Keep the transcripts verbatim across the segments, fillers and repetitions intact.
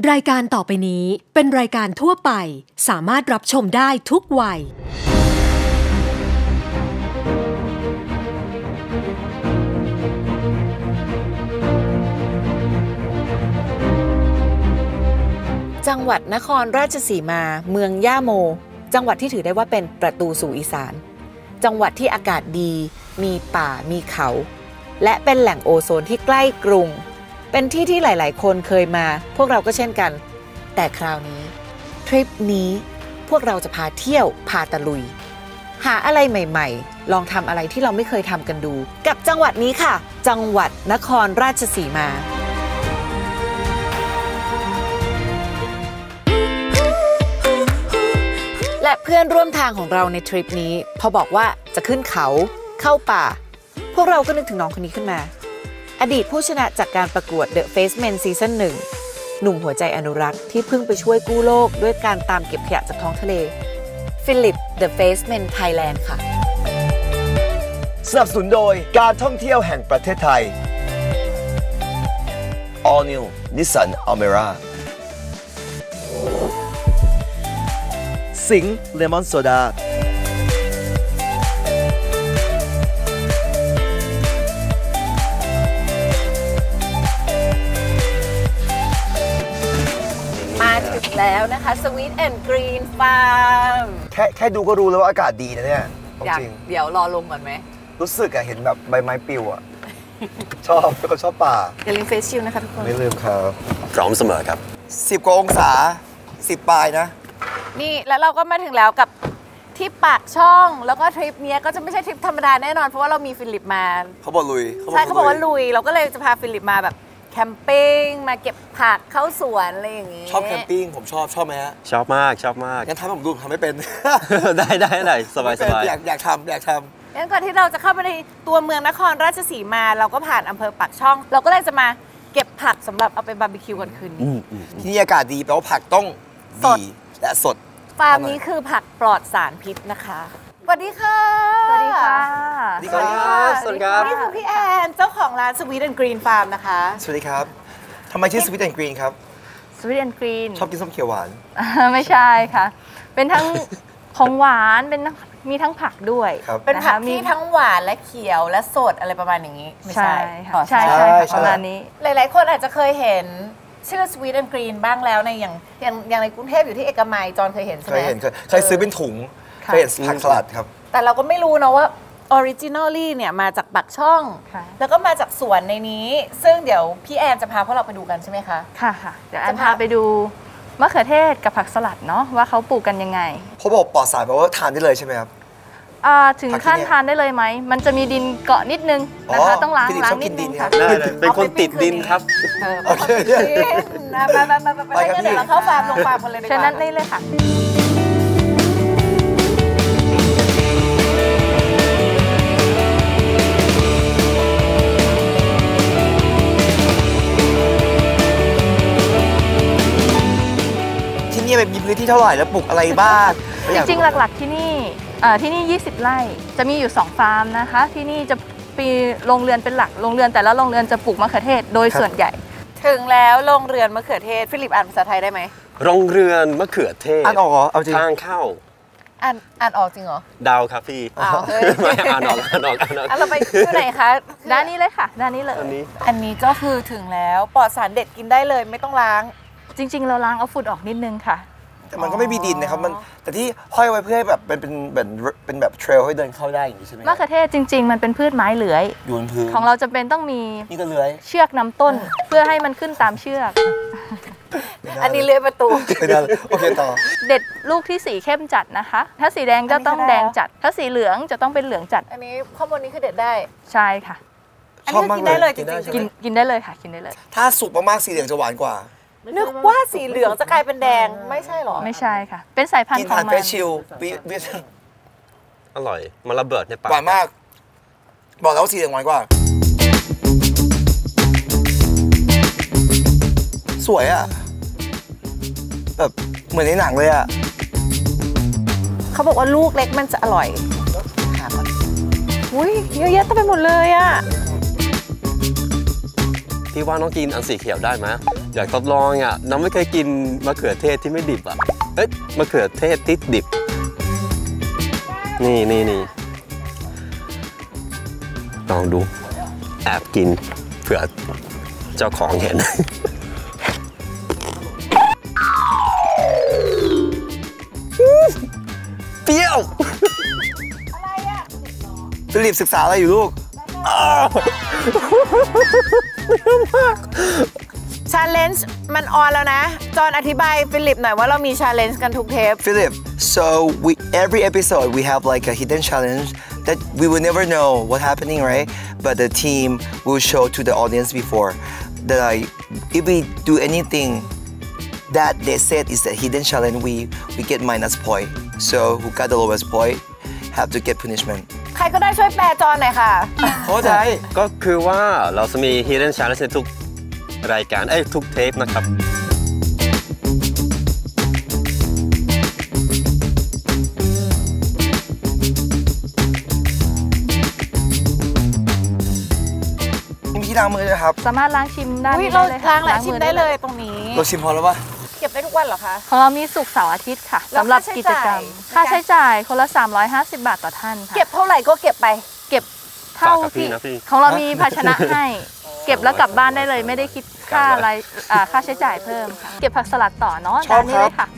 รายการต่อไปนี้เป็นรายการทั่วไปสามารถรับชมได้ทุกวัยจังหวัดนครราชสีมาเมืองย่าโมจังหวัดที่ถือได้ว่าเป็นประตูสู่อีสานจังหวัดที่อากาศดีมีป่ามีเขาและเป็นแหล่งโอโซนที่ใกล้กรุงเป็นที่ที่หลายๆคนเคยมาพวกเราก็เช่นกันแต่คราวนี้ทริปนี้พวกเราจะพาเที่ยวพาตะลุยหาอะไรใหม่ๆลองทำอะไรที่เราไม่เคยทำกันดูกับจังหวัดนี้ค่ะจังหวัดนครราชสีมาและเพื่อนร่วมทางของเราในทริปนี้พอบอกว่าจะขึ้นเขาเข้าป่าพวกเราก็นึกถึงน้องคนนี้ขึ้นมาอดีตผู้ชนะจากการประกวด The Face Men ซีซั่นหนึ่งหนุ่มหัวใจอนุรักษ์ที่เพิ่งไปช่วยกู้โลกด้วยการตามเก็บขยะจากท้องทะเลฟิลิป The Face Men Thailand ค่ะสนับสนุนโดยการท่องเที่ยวแห่งประเทศไทย All New Nissan Almera สิงห์เลมอนโซดามาถึงแล้วนะคะ Sweet and Green Farm แค่แค่ดูก็รู้แล้วว่าอากาศดีนะเนี่ยอยากจริงเดี๋ยวรอลงก่อนไหมรู้สึกอะเห็นแบบใบไม้ปลิวอะ ชอบเป็นคนชอบป่าอย่าลืมเฟซชิลนะคะทุกคนไม่ลืมครับพร้อมเสมอครับสิบกว่าองศาสิบปลายนะนี่แล้วเราก็มาถึงแล้วกับที่ปากช่องแล้วก็ทริปนี้ก็จะไม่ใช่ทริปธรรมดาแน่นอนเพราะว่าเรามีฟิลิปมาเขาบอกลุยใช่เขาบอกว่าลุยเราก็เลยจะพาฟิลิปมาแบบแคมปิ้งมาเก็บผักเข้าสวนอะไรอย่างงี้ชอบแคมปิ้งผมชอบชอบไหมฮะชอบมากชอบมากงั้นทำผมดูทำไม่เป็นได้ได้ได้สบายสบายอยากอยากทำอยากทำงั้นก่อนที่เราจะเข้าไปในตัวเมืองนครราชสีมาเราก็ผ่านอำเภอปากช่องเราก็เลยจะมาเก็บผักสำหรับเอาไปบาร์บีคิวกันคืนนี้ที่นี่อากาศดีแปลว่าผักต้องดีและสดฟาร์มนี้คือผักปลอดสารพิษนะคะสวัสดีค่ะสวัสดีค่ะสวัสดีครับสวัสดีครับนี่คือพี่แอนเจ้าของร้าน Sweet and Green Farm นะคะสวัสดีครับทำไมชื่อ Sweet and Green ครับ Sweet and Green ชอบกินส้มเขียวหวานไม่ใช่ค่ะเป็นทั้งของหวานเป็นมีทั้งผักด้วยเป็นผักที่ทั้งหวานและเขียวและสดอะไรประมาณอย่างนี้ไม่ใช่ค่ะใช่ใช่ประมาณนี้หลายๆคนอาจจะเคยเห็นชื่อ Sweet and Green บ้างแล้วในอย่างอย่างอย่างในกรุงเทพอยู่ที่เอกมัยจอนเคยเห็นใช่ไหมเคยเห็นเคยซื้อเป็นถุงเคยเห็นผักสลัดครับแต่เราก็ไม่รู้นะว่าออริจินอลลี่เนี่ยมาจากปากช่องแล้วก็มาจากสวนในนี้ซึ่งเดี๋ยวพี่แอนจะพาพวกเราไปดูกันใช่ไหมคะค่ะค่ะเดี๋ยวแอนพาไปดูมะเขือเทศกับผักสลัดเนาะว่าเขาปลูกกันยังไงเขาบอกปลอดสารแปลว่าทานได้เลยใช่ไหมครับถึงขั้นทานได้เลยไหมมันจะมีดินเกาะนิดนึงนะคะต้องล้างล้างนิดนึงค่ะได้เลยเป็นคนติดดินครับโอเคไปไปไปไปไปเดี๋ยวเราเข้าฟาร์มลงฟาร์มกันเลยดีกว่าเชิญนั่นได้เลยค่ะที่นี่มีพื้นที่เท่าไหร่แล้วปลูกอะไรบ้างจริงๆหลักๆที่นี่ที่นี่ยี่สิบไร่จะมีอยู่สองฟาร์มนะคะที่นี่จะมีโรงเรือนเป็นหลักโรงเรือนแต่ละโรงเรือนจะปลูกมะเขือเทศโดยส่วนใหญ่ถึงแล้วโรงเรือนมะเขือเทศฟิลิปอ่านภาษาไทยได้ไหมโรงเรือนมะเขือเทศอ่านออกเหรอเอาจริงทางเข้าอ่านอ่านออกจริงเหรอดาวครับพี่ไม่อ่านออกอ่านออกอ่านออกเราไปที่ไหนคะด้านนี้เลยค่ะด้านนี้เลยอันนี้อันนี้ก็คือถึงแล้วปลอดสารเด็ดกินได้เลยไม่ต้องล้างจริงๆเราล้างเอาฝุ่นออกนิดนึงค่ะแต่มันก็ไม่มีดินนะครับมันแต่ที่ห้อยไว้เพื่อให้แบบเป็นเป็นแบบเป็นแบบเทรลให้เดินเข้าได้อย่างนี้ใช่ไหมมะเขือเทศจริงๆมันเป็นพืชไม้เลื้อยอยู่บนพื้นของเราจะเป็นต้องมีนี่ก็เลื้อยเชือกนำต้นเพื่อให้มันขึ้นตามเชือกอันนี้เลื้อยประตูโอเคต่อเด็ดลูกที่สีเข้มจัดนะคะถ้าสีแดงจะต้องแดงจัดถ้าสีเหลืองจะต้องเป็นเหลืองจัดอันนี้ข้อมูลนี้คือเด็ดได้ใช่ค่ะอันนี้กินได้เลยจริงๆกินกินได้เลยค่ะกินได้เลยถ้าสุกมากๆสีเหลืองจะหวานกว่านึกว่าสีเหลืองจะกลายเป็นแดงไม่ใช่หรอไม่ใช่ค่ะเป็นสายพันธุ์ของมันกินผ่านเฟชิลอร่อยมันระเบิดในปากหวานมากบอกแล้วว่าสีเหลืองหวานกว่าสวยอ่ะแบบเหมือนในหนังเลยอ่ะเขาบอกว่าลูกเล็กมันจะอร่อยหาก่อนอุ้ยเยอะแยะเต็มไปหมดเลยอ่ะพี่ว่าน้องกินอันสีเขียวได้ไหมอยากทดลองอ่ะน้องไม่เคยกินมะเขือเทศที่ไม่ดิบอ่ะเอ๊ะมะเขือเทศที่ดิบนี่นี่นี่ลองดูแอบกินเผื่อเจ้าของเห็นเปรี้ยวฟิลิปศึกษาอะไรอยู่ลูกชาเลนจ์มันออนแล้วนะจอนอธิบายฟิลิปหน่อยว่าเรามีชาเลนจ์กันทุกเทป Philip so we every episode we have like a hidden challenge that we will never know what happening right but the team will show to the audience before that like if we do anything that they said is the hidden challenge we we get minus point so who got the lowest point have to get punishment ใครก็ได้ช่วยแปลจอนหน่อยค่ะเข้าใจก็คือว่าเราจะมี hidden challenge ในทุกรายการเอ้ยทุกเทปนะครับมีที่ล้างมือด้วยครับสามารถล้างชิมได้เลยเราล้างแหละชิมได้เลยตรงนี้เราชิมพอแล้วปะเก็บได้ทุกวันเหรอคะของเรามีศุกร์เสาร์อาทิตย์ค่ะสำหรับกิจกรรมค่าใช้จ่ายคนละสามร้อยห้าสิบบาทต่อท่านค่ะเก็บเท่าไหร่ก็เก็บไปเก็บเท่าที่ของเรามีภาชนะให้เก็บแล้วกลับบ้านได้เลยไม่ได้คิดค่าอะไรค่าใช้จ่ายเพิ่มค่ะเก็บผักสลัดต่อเนาะด้านนี้เลยค่ะ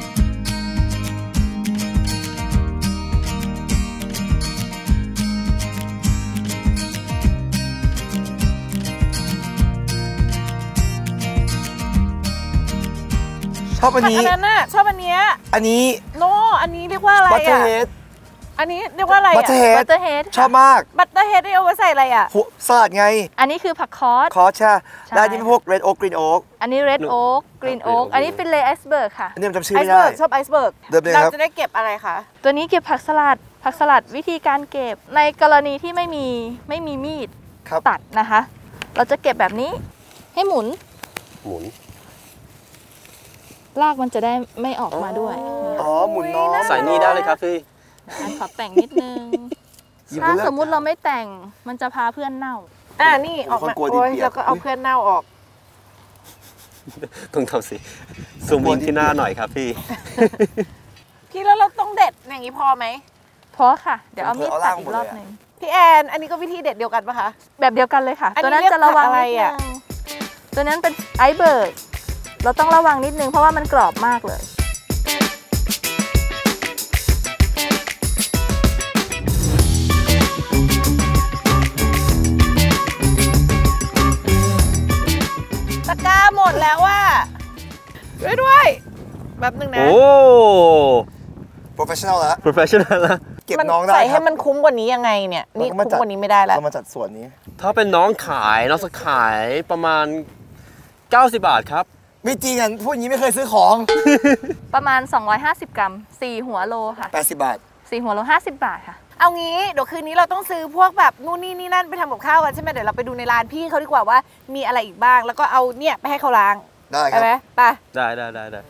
ชอบอันนี้อันนั้นน่ะชอบอันนี้อันนี้โนอันนี้เรียกว่าอะไรบัตเตอร์เฮดอันนี้เรียกว่าอะไรบัตเตอร์เฮดบัตเตอร์เฮดชอบมากบัตเตอร์เฮดเอาไว้ใส่อะไรอ่ะสลัดไงอันนี้คือผักคอสคอสใช่แล้วอันนี้พวก red oak green oak อันนี้ red oak green oak อันนี้ฟิลเลต์ไอซ์เบิร์กค่ะอันนี้จำชื่อไม่ได้ชอบไอซ์เบิร์กเราจะได้เก็บอะไรคะตัวนี้เก็บผักสลัดผักสลัดวิธีการเก็บในกรณีที่ไม่มีไม่มีมีดตัดนะคะเราจะเก็บแบบนี้ให้หมุนหมุนรากมันจะได้ไม่ออกมาด้วยอ๋อหมุนน้องใส่นี่ได้เลยครับพี่ขอแต่งนิดนึงถ้าสมมุติเราไม่แต่งมันจะพาเพื่อนเน่าอ่านี่ออกมาโอ้ยแล้วก็เอาเพื่อนเน่าออกต้องทำสิซูมอินที่หน้าหน่อยครับพี่พี่แล้วเราต้องเด็ดอย่างนี้พอไหมพอค่ะเดี๋ยวเอามีดตัดอีกรอบนึงพี่แอนอันนี้ก็วิธีเด็ดเดียวกันปะคะแบบเดียวกันเลยค่ะตัวนั้นจะระวังนิดนึงตัวนั้นเป็นไอซ์เบิร์กเราต้องระวังนิดนึงเพราะว่ามันกรอบมากเลยตะกร้าหมดแล้วว่าด้วยด้วยแบบนึงนะโอ้ professional แล้ว professional แล้วเก็บน้องได้ใส่ให้มันคุ้มกว่านี้ยังไงเนี่ยนี่คุ้มกว่านี้ไม่ได้แล้วเรามาจัดส่วนนี้ถ้าเป็นน้องขายน้องจะขายประมาณเก้าสิบบาทครับไม่จริงอ่ะพวกนี้ไม่เคยซื้อของประมาณสองร้อยห้าสิบกรัมสี่หัวโลค่ะแปดสิบบาทสี่หัวโลห้าสิบบาทค่ะเอางี้เดี๋ยวคืนนี้เราต้องซื้อพวกแบบนู่นนี่นี่นั่นไปทำกับข้าวกันใช่ไหมเดี๋ยวเราไปดูในร้านพี่เขาดีกว่าว่ามีอะไรอีกบ้างแล้วก็เอาเนี่ยไปให้เขาล้างได้ครับไหมไปได้ได้ได้ได้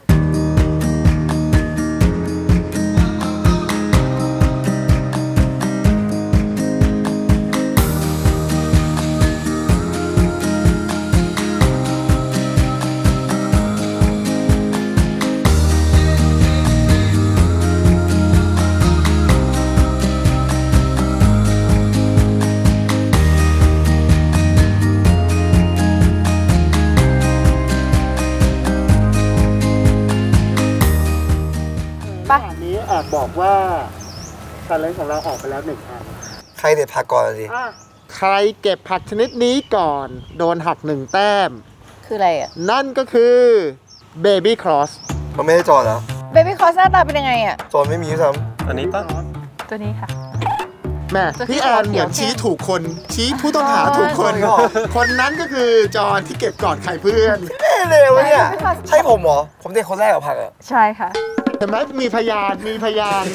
บอกว่าชาเลนจ์ของเราออกไปแล้วหนึ่งอันใครเด็ดผักก่อนสิใครเก็บผักชนิดนี้ก่อนโดนหักหนึ่งแต้มคืออะไรอ่ะนั่นก็คือเบบี้ครอสมันไม่ได้จอดแล้วเบบี้ครอสหน้าตาเป็นยังไงอ่ะจอดไม่มีซ้ำอันนี้ปะตัวนี้ค่ะแม่พี่แอนเหมือนชี้ถูกคนชี้ผู้ต้องหาถูกคนคนนั้นก็คือจอนที่เก็บก่อนใครเพื่อนเร็วเนี่ยใช่ผมเหรอผมเด็กคนแรกกับผักอ่ะใช่ค่ะแต่ไหมมีพยานมีพยาน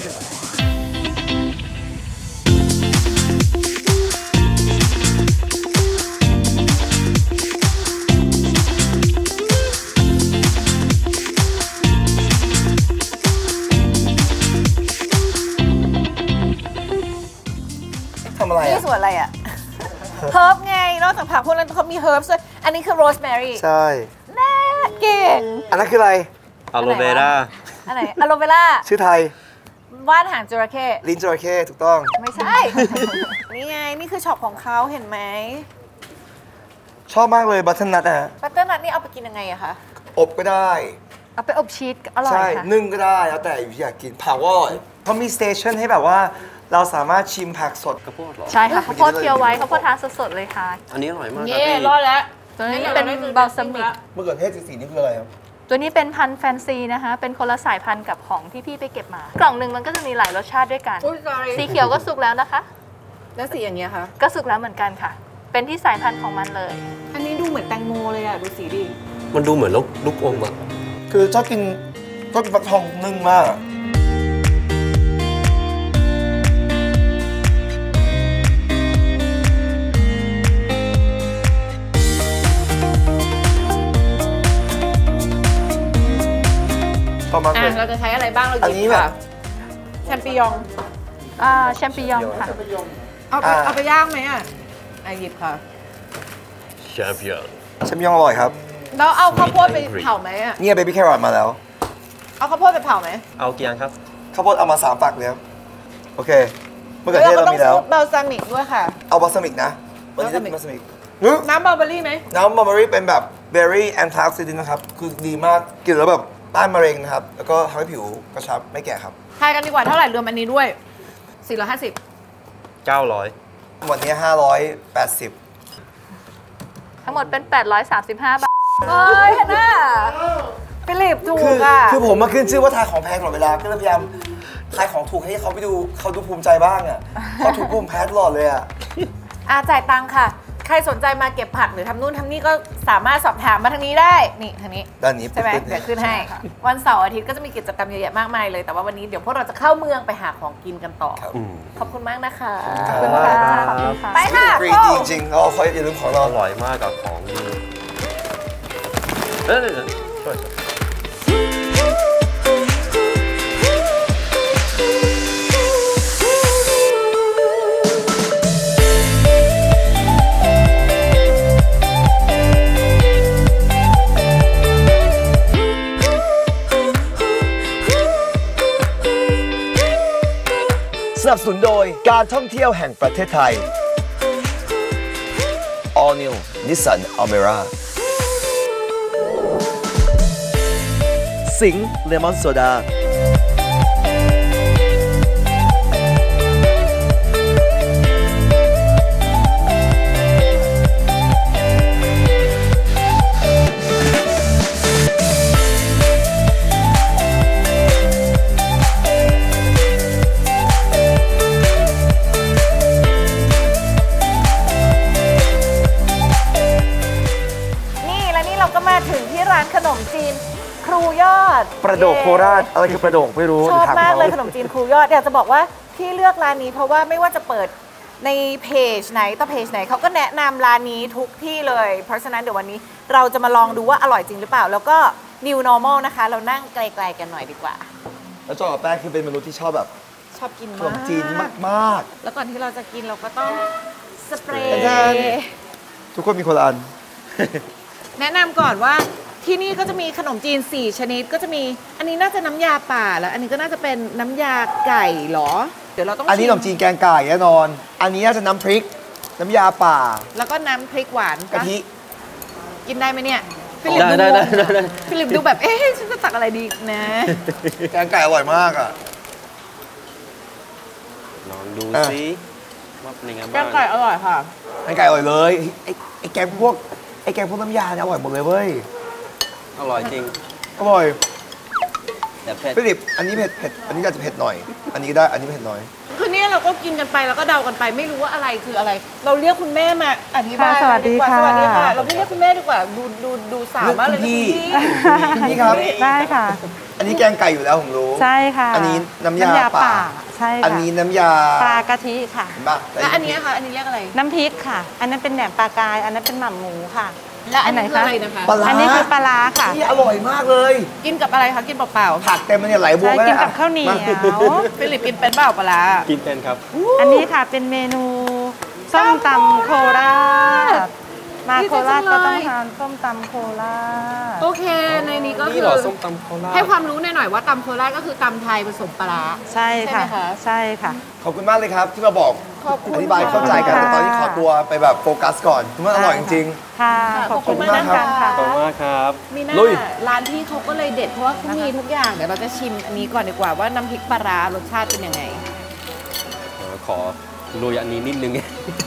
ทำอะไรนี่ส่วนอะไรอ่ะเฮิร์บไงนอกจากผักพวกนั้นเขามีเฮิร์บด้วยอันนี้คือโรสแมรี่ใช่แน่เก่งอันนั้นคืออะไรอะโลเวราอะไรอะโลเวล่าชื่อไทยวาดหางจระเข้ลิ้นจระเข้ถูกต้องไม่ใช่ นี่ไง นี่คือช็อปของเขาเห็นไหมชอบมากเลยบัตเทิลนัทนะฮะบัตเตอร์นัทนี่เอาไปกินยังไงอะคะอบก็ได้เอาไปอบชีสอร่อยใช่ค่ะนึ่งก็ได้แล้วแต่อยากกินผักก็อร่อยเขามีสเตชันให้แบบว่าเราสามารถชิมผักสดข้าวโพดเหรอใช่ค่ะข้าวโพดเคี่ยวไว้ข้าวโพดทานสดๆเลยค่ะอันนี้อร่อยมากครับเย่พี่รอดแล้วตัวนี้เป็นบาลซามิกมะเขือเทศสีๆนี่คืออะไรครับตัวนี้เป็นพันธุ์แฟนซีนะคะ เป็นคนละสายพันธุ์กับของที่พี่ไปเก็บมา กล่องหนึ่งมันก็จะมีหลายรสชาติด้วยกันอุ้ย sorry สีเขียวก็สุกแล้วนะคะแล้วสีอย่างเงี้ยคะก็สุกแล้วเหมือนกันค่ะ เป็นที่สายพันธุ์ของมันเลยอันนี้ดูเหมือนแตงโมเลยอะดูสีดิมันดูเหมือนลูกลูกอมอะคือชอบกินชอบกินฟักทองนึ่งมาก ชอบมากเลอ่ะยเราจะใช้อะไรบ้างเราหอันยินี้บแบบค่ะแชมปิญองอ่าแชมปิญองค่ะเอาไปอ่าเอาไปย่างไหมอ่ะอ่ะหยิบค่ะแชมเปี้ยนแชมปิญองอร่อยครับแล้วเอาข้าวโพดไปเผาไหมอ่ะเนี่ยเบบี้แครอทมาแล้วเอาข้าวโพดไปเผาไหมเอากี่อันครับข้าวโพดเอามาสามฝักเลยครับ โอเคมะเขือแล้วเทศก็เราต้องมีแล้วซื้อบัลซามิกด้วยค่ะเอาบาสมิกนะ วันนี้จะมีบาสมิกหึน้ำบัลเบอรี่ไหมน้ำมัลเบอรี่เป็นแบบเบอร์รี่แอนตี้ออกซิแดนต์นะครับ คือดีมาก กินแล้วแบบต้านมะเร็งนะครับ แล้วก็ทำให้ผิวกระชับไม่แก่ครับทายกันดีกว่าเท่าไหร่รวมอันนี้ด้วยสี่ร้อยห้าสิบเก้าร้อยวันนี้ห้าร้อยแปดสิบทั้งหมดเป็น แปดร้อยสามสิบห้า บาทเฮ้ยเห็นไหมฟิลิปถูคืกอ่ะคือผมมาขึ้นชื่อว่าทายของแพงตลอดเวลา ก็เลยพยายามทายของถูกให้เขาไปดูเขาดูภูมิใจบ้างอ่ะเขาถูกภูมิแพ้ตลอดเลยอ่ะอาจ่ายตังค่ะ ใครสนใจมาเก็บผักหรือทำนู่นทำนี่ก็สามารถสอบถามมาทางนี้ได้ นี่ทางนี้ด้านนี้ใช่ไหมปึ๊บๆเดี๋ยวขึ้นให้ วันเสาร์อาทิตย์ก็จะมีกิจกรรมเยอะแยะมากมายเลย แต่ว่าวันนี้เดี๋ยวพวกเราจะเข้าเมืองไปหาของกินกันต่ออืมขอบคุณมากนะคะขอบขอบคุณค่ะขอบคุณค่ะไปค่ะฟรีโก้ดีจริงๆเราเขาอย่าลืมของเราอร่อยมากกับของดีเอ้ยช่วยสนับสนุนโดยการท่องเที่ยวแห่งประเทศไทย All New Nissan Almera สิงห์เลมอนโซดานี่และนี่เราก็มาถึงที่ร้านขนมจีนครูยอดประโดกโคราช อะไรคือประโดกไม่รู้ชอบถมากเลยขขนมจีนครูยอดอยากจะบอกว่าที่เลือกร้านนี้เพราะว่าไม่ว่าจะเปิดในเพจไหนต่อเพจไหนเขาก็แนะนำร้านนี้ทุกที่เลย เพราะฉะนั้นเดี๋ยววันนี้เราจะมาลองดูว่าอร่อยจริงหรือเปล่า แล้วก็ new normal นะคะ เรานั่งไกลๆกันหน่อยดีกว่าแล้วจอกับแป้งคือเป็นมนุษย์ที่ชอบแบบชอบกินขมาน กมจีนมากแล้วก่อนที่เราจะกินเราก็ต้องสเปรอาจารย์ย์ๆ ทุกคนมีคนละอันแนะนำก่อนว่าที่นี่ก็จะมีขนมจีนสี่ชนิดก็จะมีอันนี้น่าจะน้ำยาป่าแล้วอันนี้ก็น่าจะเป็นน้ำยาไก่เหรอ เดี๋ยวเราต้องอันนี้ขนมจีนแกงไก่แน่นอน อันนี้น่าจะน้ำพริก น้ำยาป่าแล้วก็น้ำพริกหวานกะทิกินได้ไหมเนี่ยฟิลิปได้ดูได้งงได้ได้ฟิลิปดูแบบเอ๊ะฉันจะตักอะไรดีนะแกงไก่อร่อยมากอ่ะลองดูอ่ะซิว่าเป็นยังไงแกบ้างงไก่อร่อยค่ะแกงไก่อร่อยเลยไอ้ไอ้แกงพวกไอ้แกงพวกน้ำยาเนี่ยอร่อยหมดเลยเว้ยอร่อยจริงอร่อยแต่เผ็ดฟิลิปอันนี้เผ็ดเผ็ดอันนี้อาจจะเผ็ดหน่อย อันนี้ก็ได้อันนี้เผ็ดน้อยคือเนี่ยเราก็กินกันไปแล้วก็เดากันไปไม่รู้ว่าอะไรคืออะไร เราเรียกคุณแม่มาอธิบายค่ะสวัสดีกาค่ะสวัสดีค่ะ เราไม่เรียกคุณแม่ดีกว่าดูดูดูสาวมากเลยนะพี่คุณพี่พี่ครับได้ค่ะอันนี้แกงไก่อยู่แล้วผมรู้ใช่ค่ะอันนี้น้ำยาป่าใช่ค่ะอันนี้น้ำยาปลากะทิค่ะเห็นปะแล้วอันนี้คะอันนี้เรียกอะไรน้ำพริกค่ะ อันนั้นเป็นแหนมปลากาย อันนั้นเป็นหม่ำหมูค่ะแล้วอันนี้อันคือไหนคะอะไรนะคะปลาร้าอันนี้คือปลาร้าค่ะนี่อร่อยมากเลยกินกับอะไรคะกินเปล่าผักเต็มเลยเนี่ยไหลบัวใช่ไม่ได้กินกับอ่ะข้าวเหนียวมาๆฟิลิปกินเป็นเปล่าปลาร้ากินเป็นครับอันนี้ค่ะเป็นเมนูส้มตำโคราชมาโคราชก็ต้องทานส้มตำโคราชโอเคในนี้ก็คือนี่เหรอส้มตำโคราชให้ความรู้หน่อยๆว่าตำโคราชก็คือตำไทยผสมปลาร้าใช่ค่ะใช่ค่ะขอบคุณมากเลยครับที่มาบอกอธิบายเข้าใจกันแต่ตอนนี้ขอตัวไปแบบโฟกัสก่อนมันอร่อยจริงๆค่ะขอบคุณมากครับขอบคุณมากครับมีหน้าร้านที่เขาก็เลยเด็ดเพราะว่าเขามีทุกอย่างเดี๋ยวเราจะชิมอันนี้ก่อนดีกว่าว่าน้ำพริกปลาร้ารสชาติเป็นยังไงขอลุยอันนี้นิดนึง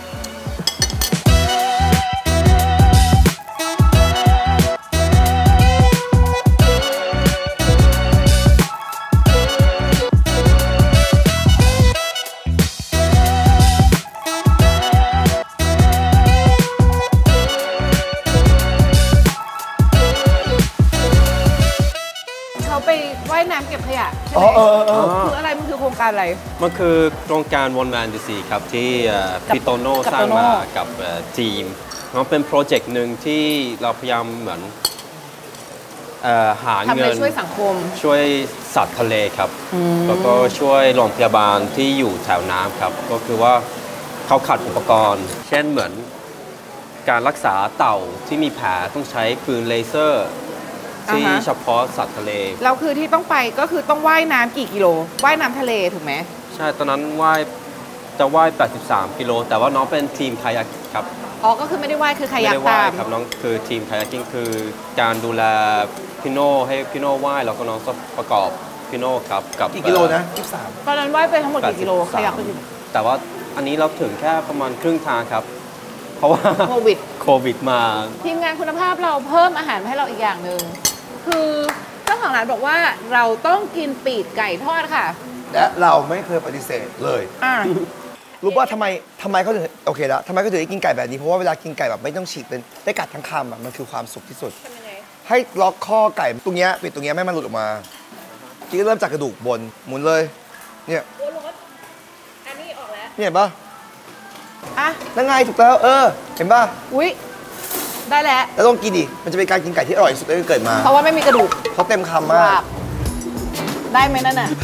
น้ำเก็บขยะใช่ไหมคืออะไรมันคือโครงการอะไรมันคือโครงการวันแมนดีซีครับที่พี่โตโน่สร้างมากับทีมมันเป็นโปรเจกต์หนึ่งที่เราพยายามเหมือนหาเงินช่วยสังคมช่วยสัตว์ทะเลครับแล้วก็ช่วยโรงพยาบาลที่อยู่แถวน้ำครับก็คือว่าเขาขาดอุปกรณ์เช่นเหมือนการรักษาเต่าที่มีแผลต้องใช้ปืนเลเซอร์ที่เฉพาะสัตว์ทะเลแล้วคือที่ต้องไปก็คือต้องว่ายน้ำกี่กิโลว่ายน้ำทะเลถูกไหมใช่ตอนนั้นว่ายจะว่ายแปดสิบสามกิโลแต่ว่าน้องเป็นทีมคายักครับอ๋อก็คือไม่ได้ว่ายคือคายักตามไม่ได้ว่ายครับน้องคือทีมคายักกิ้งคือการดูแลพี่โน่ให้พี่โน่ว่ายแล้วก็น้องประกอบพี่โน่ครับกับกี่กิโลนะยี่สิบสามตอนนั้นว่ายไปทั้งหมดกี่กิโลคายักไปกี่แต่ว่าอันนี้เราถึงแค่ประมาณครึ่งทางครับเพราะว่าโควิดโควิดมาทีมงานคุณภาพเราเพิ่มอาหารให้เราอีกอย่างหนึ่งคือเจ้าของร้านบอกว่าเราต้องกินปีกไก่ทอดค่ะและเราไม่เคยปฏิเสธเลยรู้ว่าทำไมทำไมเขาถึงโอเคแล้วทำไมเขาถึงได้กินไก่แบบนี้เพราะว่าเวลากินไก่แบบไม่ต้องฉีกเป็นได้กัดทั้งคำอ่ะมันคือความสุขที่สุดให้ล็อกข้อไก่ตรงเนี้ยปิดตรงเนี้ยไม่มันหลุดออกมากินเริ่มจากกระดูกบนหมุนเลยเนี่ยอันนี้ออกแล้วเห็นปะอ่ะนั่งไงถูกแล้วเออเห็นปะอุ้ยได้แล้วแล้วต้องกินดิมันจะเป็นการกินไก่ที่อร่อยที่สุดที่เกิดมาเพราะว่าไม่มีกระดูกเพราะเต็มคำมากได้ไหมนั่นน่ะ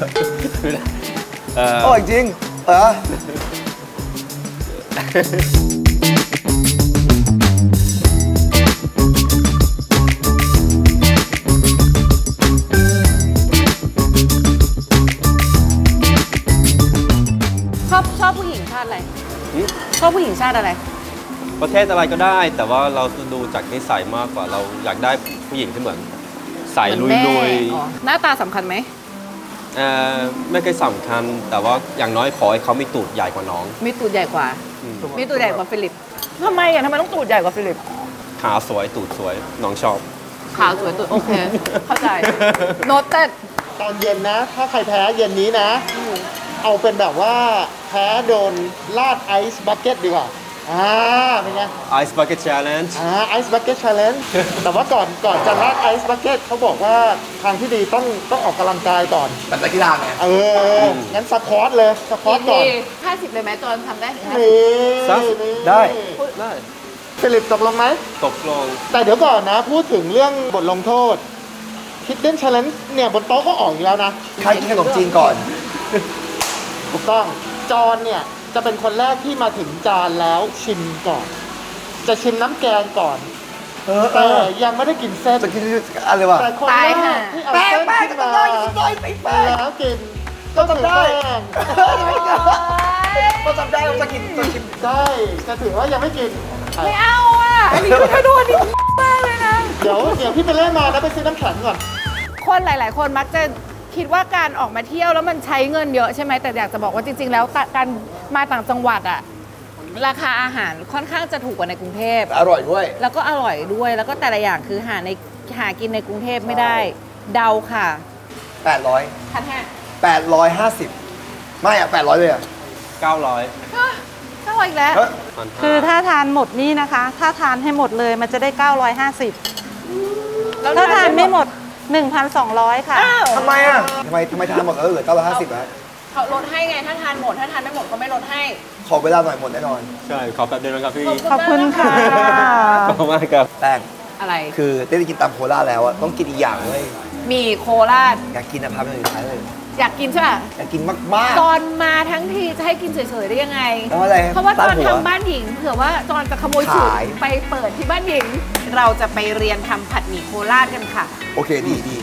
อร่อยจริงเออชอบชอบผู้หญิงชาติอะไรชอบผู้หญิงชาติอะไรประเทศอะไรก็ได้แต่ว่าเราดูจากนิสัยมากกว่าเราอยากได้ผู้หญิงที่เหมือนใส่ลุยๆหน้าตาสำคัญไหมเอ่อไม่เคยสำคัญแต่ว่าอย่างน้อยขอให้เขามีตูดใหญ่กว่าน้องมีตูดใหญ่กว่ามีตูดใหญ่กว่าฟิลิปทำไมอ่ะทำไมต้องตูดใหญ่กว่าฟิลิปขาสวยตูดสวยน้องชอบขาสวยตูดโอเคเข้าใจโน้ตเต้ตอนเย็นนะถ้าใครแพ้เย็นนี้นะเอาเป็นแบบว่าแพ้โดนลาดไอซ์บักเก็ตดีกว่าอ่าเป็นไง Ice Bucket Challenge อ่า Ice Bucket Challenge แต่ว่าก่อนก่อนจะลาด Ice Bucket เขาบอกว่าทางที่ดีต้องต้องออกกำลังกายก่อนแบบนักกีฬาไงเอองั้นสควอตเลยสควอตก่อนห้าสิบเลยไหมจอนทำได้นี่ได้ได้ฟิลิปตกลงไหมตกลงแต่เดี๋ยวก่อนนะพูดถึงเรื่องบทลงโทษ Hidden Challenge เนี่ยบนโต๊ะก็ออกอยู่แล้วนะใครกินขนมจีนก่อนถูกต้องจอนเนี่ยจะเป็นคนแรกที่มาถึงจานแล้วชิมก่อนจะชิมน้ำแกงก่อนแต่ยังไม่ได้กินเส้นจะกินอะไรวะแต่คนแรกที่เอาเส้นขึ้นมาแล้วกินก็ทำได้ก็ทำได้เราจะกินจะชิมได้จะถือว่ายังไม่กินไม่เอาอ่ะอันนี้คือถ้าดูอันนี้มากเลยนะเดี๋ยวเดี๋ยวพี่ไปเล่นมาแล้วไปซื้อน้ำแข็งก่อนคนหลายๆคนมักจะคิดว่าการออกมาเที่ยวแล้วมันใช้เงินเยอะใช่ไหมแต่อยากจะบอกว่าจริงๆแล้วการมาต่างจังหวัดอะราคาอาหารค่อนข้างจะถูกกว่าในกรุงเทพอร่อยด้วยแล้วก็อร่อยด้วยแล้วก็แต่ละอย่างคือหาในหากินในกรุงเทพไม่ได้เดาค่ะแปดร้อยพันห้าแปดร้อยห้าสิบไม่อะแปดร้อยเลยอะเก้าร้อยเก้าร้อยอีกแล้วคือถ้าทานหมดนี่นะคะถ้าทานให้หมดเลยมันจะได้เก้าร้อยห้าสิบถ้าทานไม่หมดหนึ่งพันสองร้อยค่ะทำไมอ่ะทำไมทำไมทานหมดเออเหลือเก้าร้อยห้าสิบแล้วเขาลดให้ไงถ้าทานหมดถ้าทานไม่หมดเขาไม่ลดให้ขอเวลาหน่อยหมดแน่นอนใช่ขอแป๊บเดียวนะครับพี่ขอบคุณค่ะขอบคุณมากครับแป้งอะไรคือได้กินตำโคราชแล้วอะต้องกินอีกอย่างเลยมีโคราชอยากกินนะพาไปหนึ่งท้ายเลยอยากกินใช่ป่ะอยากกินมากๆจอนมาทั้งทีจะให้กินเฉยๆได้ยังไงเพราะอะไรเพราะว่าจอนตั้งหัวทำบ้านหญิงเผื่อว่าจอนจะขโมยสูตรขายไปเปิดที่บ้านหญิง เราจะไปเรียนทำผัดหมี่โคราชกันค่ะโอเคดีดี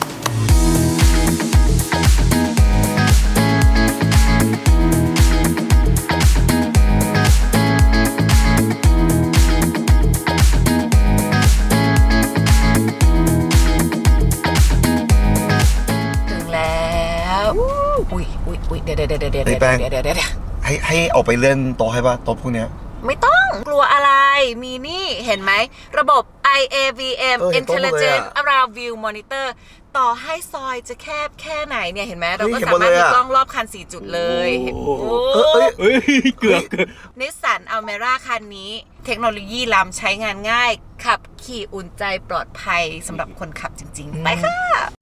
อุ้ยอุ้ยอุ้ยเดี๋ยวเดี๋ยวเดี๋ยวเดี๋ยวเฮ้ยแป้งเดี๋ยวเดี๋ยวเดี๋ยวให้ให้ออกไปเล่นโต๊ะให้ป่ะโต๊ะพวกเนี้ยไม่ต้องกลัวอะไรมีนี่เห็นไหมระบบ ไอ เอ วี เอ็มเออเห็นโต๊ะหมดเลย Intelligent อะ Around View Monitor ต่อให้ซอยจะแคบแค่ไหนเนี่ยเห็นไหมเราก็เฮ้ยเห็นสาหมดมารถเลยมีอะกล้องรอบคันสี่จุดเลยเห็นโอ้โอ้เอ้ยเอ้ยเอ้ยเกือบนิสสันอัลเมร่าคันนี้เทคโนโลยีล้ำใช้งานง่าย ขับขี่อุ่นใจปลอดภัยสำหรับคนขับจริงๆ ไปค่ะ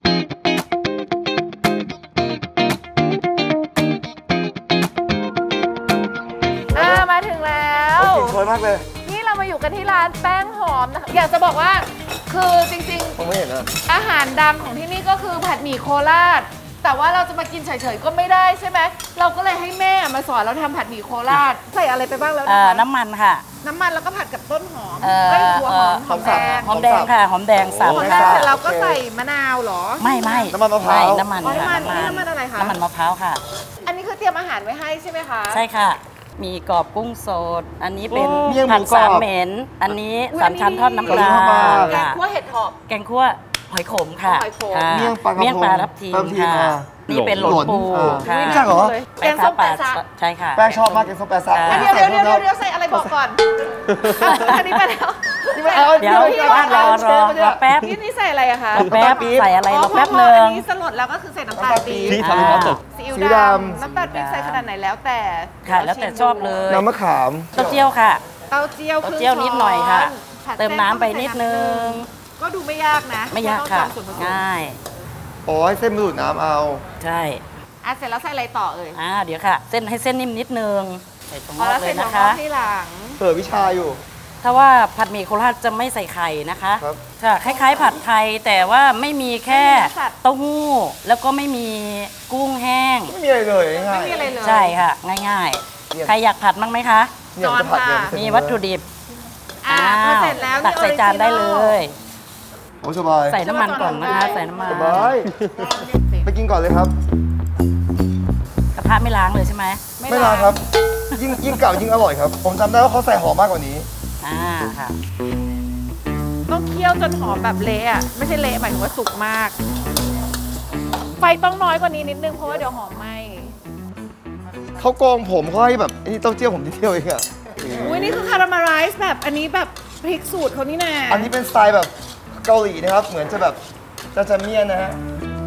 อ่ามาถึงแล้วกลิ่นโชยมากเลยนี่เรามาอยู่กันที่ร้านแป้งหอมนะคะอยากจะบอกว่าคือจริงผมไม่เห็นอะๆ อาหารดังของที่นี่ก็คือผัดหมี่โคราช แต่ว่าเราจะมากินเฉยๆก็ไม่ได้ใช่ไหมเราก็เลยให้แม่มาสอนเราทำผัดหมี่โคราชใส่อะไรไปบ้างแล้วเอ่นะอคะน้ำมันค่ะน้ำมันแล้วก็ผัดกับต้นหอมเอ่อเอ้ยหัวหอมเอ่อหอมแดงหอมแดงค่ะ หอมแดงสับหอมแดค่ะงเสร็จแล้วก็ใส่มะนาวเหรอไม่ไม่น้ำมันมะพร้าวไม่น้ำมันอ๋อค่ะน้ำมันนี่น้ำมันอะไรคะน้ำมันมะพร้าวค่ะอันนี้คือเตรียมอาหารไว้ให้ใช่ไหมคะใช่ค่ะ มีกรอบกุ้งสด อันนี้เป็นเมี่ยงหมูผัดกรอบสามเหม็น อันนี้อุ๊ยสามชั้นทอดน้ำปลาอันนี้เข้ามาแกงค่ะคั่วเห็ดหอบแกงคั่วหอยขมค่ะหอยขมค่ะเมี่ยงปลากระพงเมี่ยงปลาทับทิมทับทิมค่ะอ่ะนี่เป็นหลนหลนปูอ่าค่ะรู้จักเหรอแกงส้มแปะซะใช่ค่ะแป้งชอบมากแกงส้มแปซ่าอ่ะเดี๋ยวเดี๋ยวเดี๋ยวเดี๋ยวเดี๋ยวใส่อะไรบอกก่อนอันนี้ไปแล้วนี่มันเอาเดี๋ยวนี่ว่ารอรอรอแป๊บนี่นี่ใส่อะไรอะคะรอแป๊บใส่อะไรรอแป๊บหอ๋อนึ่อังนนี้สลดแล้วก็คือใส่น้ำตาลปี๊บที่ทำให้เขาตกซีอิ๊วซีอิ๊วดดำน้ำตาลปี๊บใส่ขนาดไหนแล้วแต่ค่ะแล้วแต่ชอบเลยน้ำมะขามเต้าเจี้ยวค่ะเต้าเจี้ยวเต้าครึ่งเจี้ยวนิดหน่อยค่ะช้อผัดเติมน้ำไปนิดนึงก็ดูไม่ยากนะไม่ยากค่ะแต้องจำส่วนผสมง่ายโอ้ยเส้นมันดูดน้ำเอาใช่อ่ะเสร็จแล้วใส่อะไรต่อเอ่ยอ่าเดี๋ยวค่ะ เส้นให้เส้นนิ่มนิดนึงใส่ตรงอ๋อรอแล้บวเลใส่ยถั่วนะงคะอกที่หลังเปิดวิชาอยู่ถ้าว่าผัดหมี่โคราชจะไม่ใส่ไข่นะคะครับค่ะคล้ายๆ ผัดไทยแต่ว่าไม่มีแค่ไม่มีเนื้อสัตว์เต้าหู้แล้วก็ไม่มีกุ้งแห้งไม่มีอะไรเลยง่ายไม่มีอะไรเลยใช่ค่ะ ง่ายเยี่ยมๆ ใครอยากผัดมั้งไหมคะเนี่ยมันจะผัดเนี่ยนจะมีวัตถุดิบอ่ะพอเสร็จแล้วตักใส่จานได้เลยโอ้สบายใส่น้ำมันก่อนนะคะ ใส่น้ำมันสบายไปกินก่อนเลยครับกระทะไม่ล้างเลยใช่ไหมไม่นานครับ ยิ่งยิ่งเก่ายิ่งอร่อยครับ ผมจำได้ว่าเขาใส่หอมมากกว่านี้อ่าค่ะต้องเคี่ยวจนหอมแบบเละอ่ะไม่ใช่เละหมายถึงว่าสุกมาก ไฟต้องน้อยกว่านี้นิดนึงเพราะว่าเดี๋ยวหอมไหมเขาโกงผมเขาให้แบบไอ้นี่เต้าเจี้ยวผมนิดเดียวเองอะอุ้ยนี่คือคาราเมลไรซ์แบบอันนี้แบบพริกสูตรเขานี่นะอันนี้เป็นสไตล์แบบเกาหลีนะครับ เหมือนจะแบบจะจะเมี่ยนนะฮะ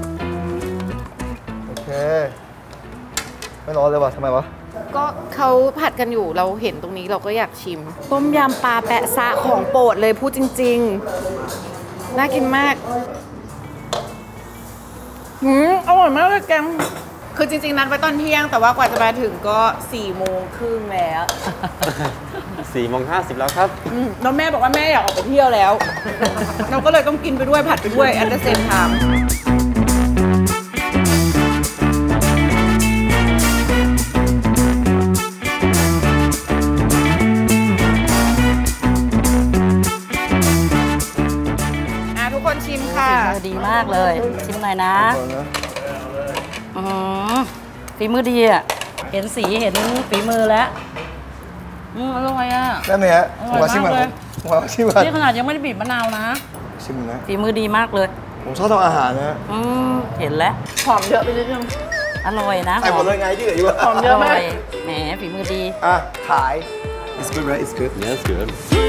โอเค ไม่ร้อนเลยว่ะทำไมวะก็เขาผัดกันอยู่เราเห็นตรงนี้เราก็อยากชิม ต้มยำปลาแปะซะของโปรดเลยพูดจริงๆ น่ากินมากหืมอร่อยมากเลยแกงคือจริงๆนัดไว้ตอนเที่ยงแต่ว่ากว่าจะมาถึงก็สี่โมงครึ่งแล้วสี่โมงห้าสิบแล้วครับอืมแล้วแม่บอกว่าแม่อยากออกไปเที่ยวแล้ว เราก็เลยต้องกินไปด้วยผัดไปด้วย at the same time อ่ะทุกคนชิมค่ะฝีมือดีมากเลย ชิมหน่อยนะอือฝีมือดีอ่ะ เห็นสีเห็นฝีมือแล้วอืมอร่อยอ่ะได้ไหมฮะผมขอชิมก่อนอร่อยมากเลยผมขอชิมก่อนนี่ขนาดยังไม่ได้บีบมะนาวนะชิมนะฝีมือดีมากเลยผมชอบทำอาหารนะฮะอืมเห็นแล้วหอมเยอะไปนิดนึงอร่อยนะใส่หมดเลยไงที่เหลืออยู่อะหอมเยอะมากร่แหมฝีมือดีอ่ะขาย It's good right It's good Yes good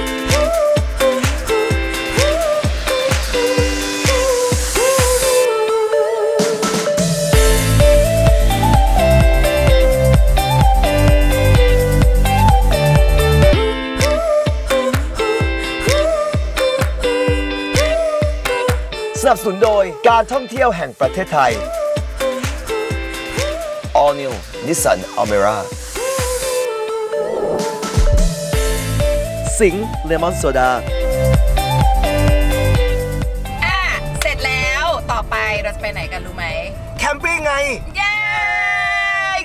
สนับสนุนโดยการท่องเที่ยวแห่งประเทศไทย All New Nissan Almera สิงห์เลมอนโซดาอ่ะ เสร็จแล้วต่อไปเราจะไปไหนกันรู้ไหมแคมปิ้งไงเย้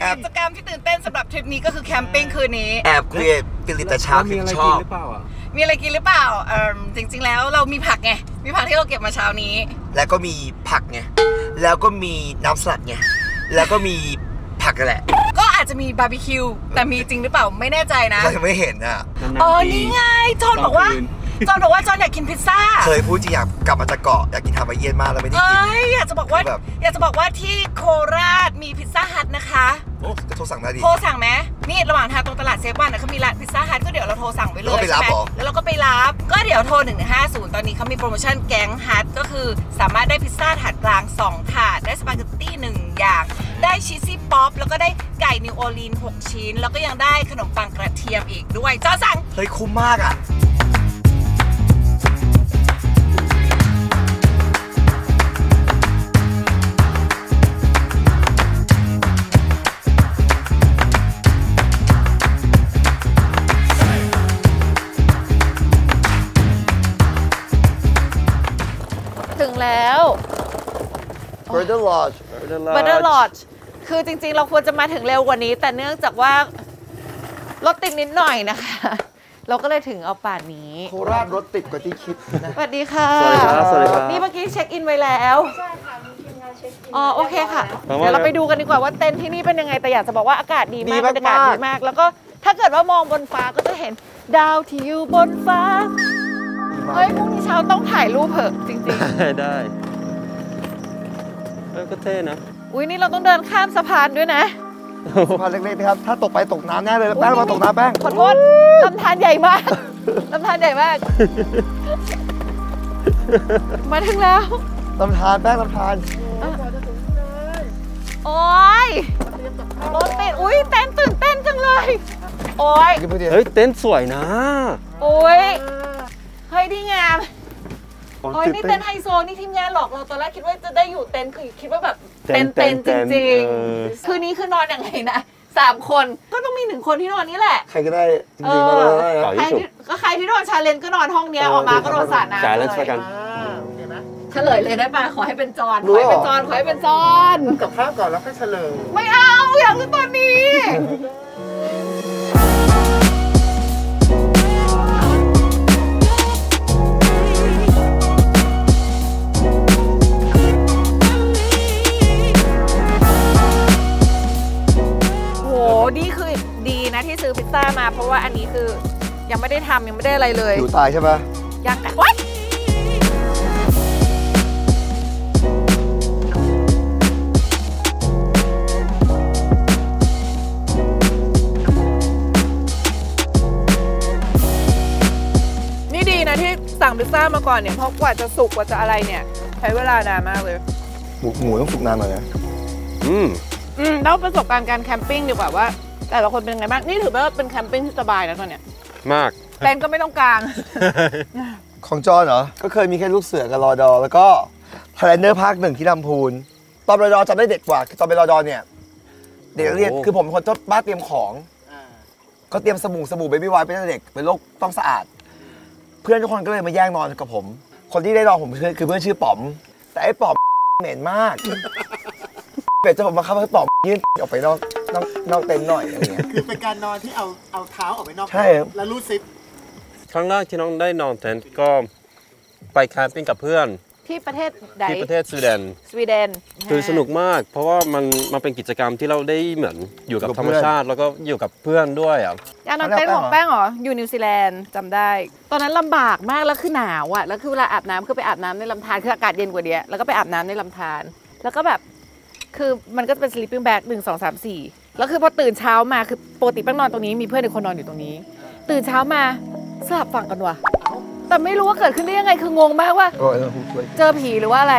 กิจกรรมที่ตื่นเต้นสำหรับทริปนี้ก็คือแคมปิ้งคืนนี้แอบคุยกับฟิลิปแต่เช้าคือชอบมีอะไรกินหรือเปล่าเออจริงๆแล้วเรามีผักไงมีผักที่เราเก็บมาเช้านี้แล้วก็มีผักไงแล้วก็มีน้ำสลัดไงแล้วก็มีผักกันแหละก็อาจจะมีบาร์บีคิวแต่มีจริงหรือเปล่าไม่แน่ใจนะเราไม่เห็นอ่ะอ๋อนี่ไงจอนบอกว่าจอนบอกว่าจอนอยากกินพิซซ่าเคยพูดจริงอยากกลับมาจากเกาะอยากกินฮาวายเอียนมากแล้วไม่ได้กินอยากจะบอกว่าอยากจะบอกว่าที่โคราชมีพิซซ่าฮัทนะคะโอ้โทรสั่งได้ดิโทรสั่งไหมนี่ระหว่างทางตรงตลาดเซฟวันเขามีร้านพิซซ่าฮัทก็เดี๋ยวเราโทรสั่งไปเลยใช่ไหมแล้วเราก็ไปรับก็เดี๋ยวโทรหนึ่งหนึ่งห้าศูนย์ตอนนี้เขามีโปรโมชั่นแก๊งฮัทก็คือสามารถได้พิซซ่าถาดกลางสองถาดได้สปาเกตตี้หนึ่งอย่างได้ชีสซี่ป๊อปแล้วก็ได้ไก่นิวออร์ลีนหกชิ้นแล้วก็ยังได้ขนมปังกระเทียมอีกด้วยจอสั่งเฮ้ยคุ้มมากอ่ะถึงแล้ว Birder Lodge Birder Lodge คือจริงๆเราควรจะมาถึงเร็วกว่านี้แต่เนื่องจากว่ารถติดนิดหน่อยนะคะเราก็เลยถึงเอาป่านนี้โคราชรถติดกว่าที่คิดนะสวัสดีค่ะสวัสดีครับสวัสดีครับนี่เมื่อกี้เช็คอินไว้แล้วใช่ค่ะมีทีมงานเช็คอินอ๋อโอเคค่ะเดี๋ยวเราไปดูกันดีกว่าว่าเต็นท์ที่นี่เป็นยังไงแต่อยากจะบอกว่าอากาศดีมากบรรยากาศดีมากแล้วก็ถ้าเกิดว่ามองบนฟ้าก็จะเห็นดาวที่อยู่บนฟ้าเฮ้ยพรุ่งนี้เช้าต้องถ่ายรูปเถอะจริงๆได้ก็เท่นะอุ้ยนี่เราต้องเดินข้ามสะพานด้วยนะสะพานเล็กๆนะครับถ้าตกไปตกน้ำแน่เลยแป้งมาตกน้ำแป้งขอโทษลำธารใหญ่มากลำธารใหญ่มากมาถึงแล้วลำธารแป้งลำธารโอ้ยรถติดอุ้ยเต้นตื่นเต้นจังเลยโอ้ยเฮ้ยเต้นสวยนะโอ้ยเฮ้ยดีงามโอ้ยนี่เต้นไฮโซนี่ทีมงานหลอกเราตอนแรกคิดว่าจะได้อยู่เต้นคือคิดว่าแบบเต้นเต้นจริงๆคืนนี้คือนอนอย่างไรนะสามคนก็ต้องมีหนึ่งคนที่นอนนี่แหละใครก็ได้จริงๆก็ได้ใครก็ใครที่นอนชาเลนก็นอนห้องนี้ออกมาก็นอนสระน้ำเลยเฉลยเลยได้ป่ะขอให้เป็นจอนขอให้เป็นจอนขอให้เป็นจอนกับข้าวก่อนแล้วค่อยเฉลยไม่เอาอยากรู้ตอนนี้นี่คือดีนะที่ซื้อพิซซ่ามาเพราะว่าอันนี้คือยังไม่ได้ทำยังไม่ได้อะไรเลยอยู่ตายใช่ไหมยังกันวัดนี่ดีนะที่สั่งพิซซ่ามาก่อนเนี่ยเพราะกว่าจะสุกกว่าจะอะไรเนี่ยใช้เวลานานมากเลยหมูหมูต้องสุกนานหน่อยนะอืมอืมแล้วประสบการณ์การแคมปิ้งดีกว่าว่าแต่ละคนเป็นไงบ้างนี่ถือว่าเป็นแคมปิ้งที่สบายนะตอนเนี้ยมากเต็นท์ก็ไม่ต้องกางของจอนเหรอก็เคยมีแค่ลูกเสือกับรอดอแล้วก็พลเนอร์ภาคหนึ่งที่ลำพูนตอนรอดอจำได้เด็กกว่าตอนเป็นรอดอเนี่ยเด็กเรียนคือผมเป็นคนชอบบ้านเตรียมของก็เตรียมสบู่สบู่เบบี้ไวท์เป็นเด็กเป็นโรคต้องสะอาดเพื่อนทุกคนก็เลยมาแย่งนอนกับผมคนที่ได้นอนผมคือเพื่อนชื่อป๋อมแต่ไอ้ป๋อมเหม็นมากเป็ดจะผมมาเข้าให้ป๋อมยื่นออกไปนอกนอกนอกเต็นท์หน่อยอะไรเงี้ยคือเป็นการนอนที่เอาเอาเท้าออกไปนอกใช่แล้วรูดซิปครั้งแรกที่น้องได้นอนเต็นท์ก็ไปแคมปิ้งกับเพื่อนที่ประเทศใดที่ประเทศสวีเดนสวีเดนคือสนุกมากเพราะว่ามันมันเป็นกิจกรรมที่เราได้เหมือนอยู่กับธรรมชาติแล้วก็อยู่กับเพื่อนด้วยอ่ะยานอนเต็นท์ของแป้งเหรออยู่นิวซีแลนด์จำได้ตอนนั้นลำบากมากแล้วคือหนาวอ่ะแล้วคือเวลาอาบน้ำคือไปอาบน้ำในลำธารคืออากาศเย็นกว่านี้แล้วก็ไปอาบน้ำในลำธารแล้วก็แบบคือมันก็เป็น sleeping bag หนึ่งสองสามสี่แล้วคือพอตื่นเช้ามาคือปกติแป้งนอนตรงนี้มีเพื่อนอีกคนนอนอยู่ตรงนี้ตื่นเช้ามาสลับฝั่งกันว่ะแต่ไม่รู้ว่าเกิดขึ้นได้ยังไงคืองงมากว่าเจอผีหรือว่าอะไร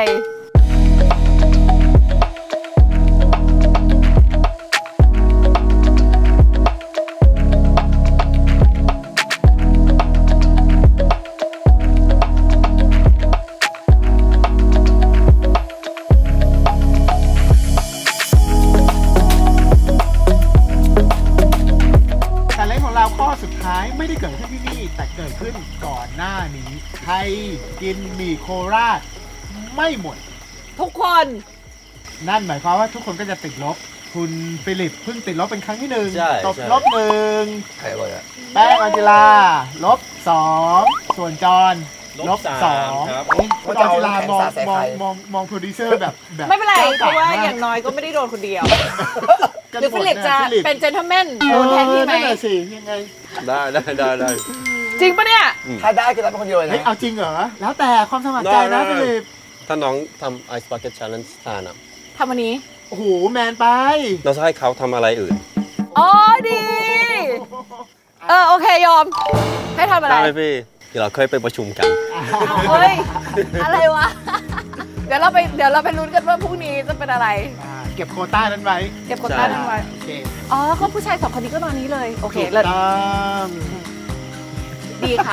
ไม่ได้เกิดขึ้นที่นี่แต่เกิดขึ้นก่อนหน้านี้ใครกินหมี่โคราชไม่หมดทุกคนนั่นหมายความว่าทุกคนก็จะติดลบคุณฟิลิปเพิ่งติดลบเป็นครั้งที่หนึ่งใช่ตบใช่ลบหนึ่งใครบอกอ่ะแป้งอังจิลาลบสองส่วนจอห์นลบสองครับคุณอังจิลามองมองมองมองโปรดิวเซอร์แบบแบบไม่เป็นไรก้เพราะว่าก่อย่างน้อยก็ไม่ได้โดนคนเดียวกันหรือหมฟิดลิปจะฟิลิปเป็นเจนเทลแมนโดนแทนที่ไหมเออนั่นน่ะสิยังไงได้ได้ได้ได้จริงปะเนี่ยถ้าได้ก็รับเป็นคนเดียวเลยเฮ้ยนะเอาจริงเหรอ แล้วแต่ความสมัครใจนะได้ฟิลิปถ้าน้องทำ Ice Bucket Challenge ทานอ่ะทำวันนี้โอ้โหแมนไปเราจะให้เขาทำอะไรอื่นอ๋อดี เออโอเคยอม ให้ทำอะไรได้ไหมพี่เดี๋ยวเราเคยไปประชุมกันเฮ้ย อะไรวะ เดี๋ยวเราไปเดี๋ยวเราไปลุ้นกันว่าพรุ่งนี้จะเป็นอะไรอ่าเก็บโควต้านั้นไว้เก็บกดต้านั้นไว้โอเคอ๋อก็ผู้ชายสองคนนี้ก็นอนนี้เลย โอเคถูกเลิศต้องดีค่ะ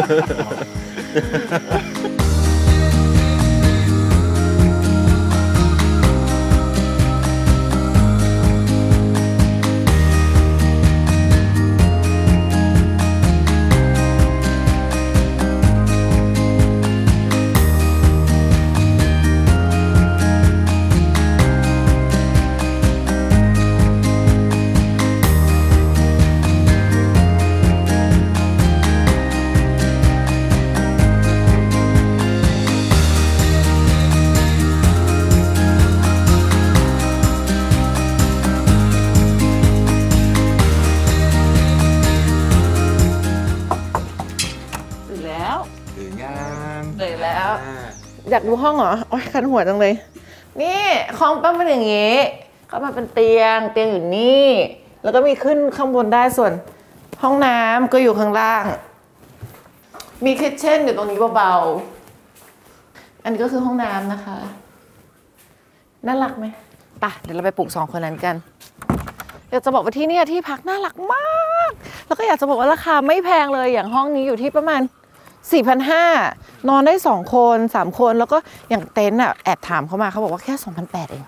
ตื่นแล้วถึงงานตื่นแล้ว อยากดูห้องเหรอ โอ๊ยคันหัวจังเลย นี่ห้องป้าเป็นอย่างงี้ก็มาเป็นเตียง เตียงอยู่นี่ แล้วก็มีขึ้นข้างบนได้ส่วน ห้องน้ำก็อยู่ข้างล่าง มีคิทเช่นอยู่ตรงนี้เบาๆ อันนี้ก็คือห้องน้ำนะคะ น่ารักไหมป่ะ เดี๋ยวเราไปปลูกสองคนนั้นกันอยากจะบอกว่าที่เนี่ยที่พักน่ารักมาก แล้วก็อยากจะบอกว่าราคาไม่แพงเลย อย่างห้องนี้อยู่ที่ประมาณ สี่พันห้าร้อย นอนได้สองคนสามคนแล้วก็อย่างเต็นท์อ่ะแอบถามเขามาเขาบอกว่าแค่ สองพันแปดร้อย เอง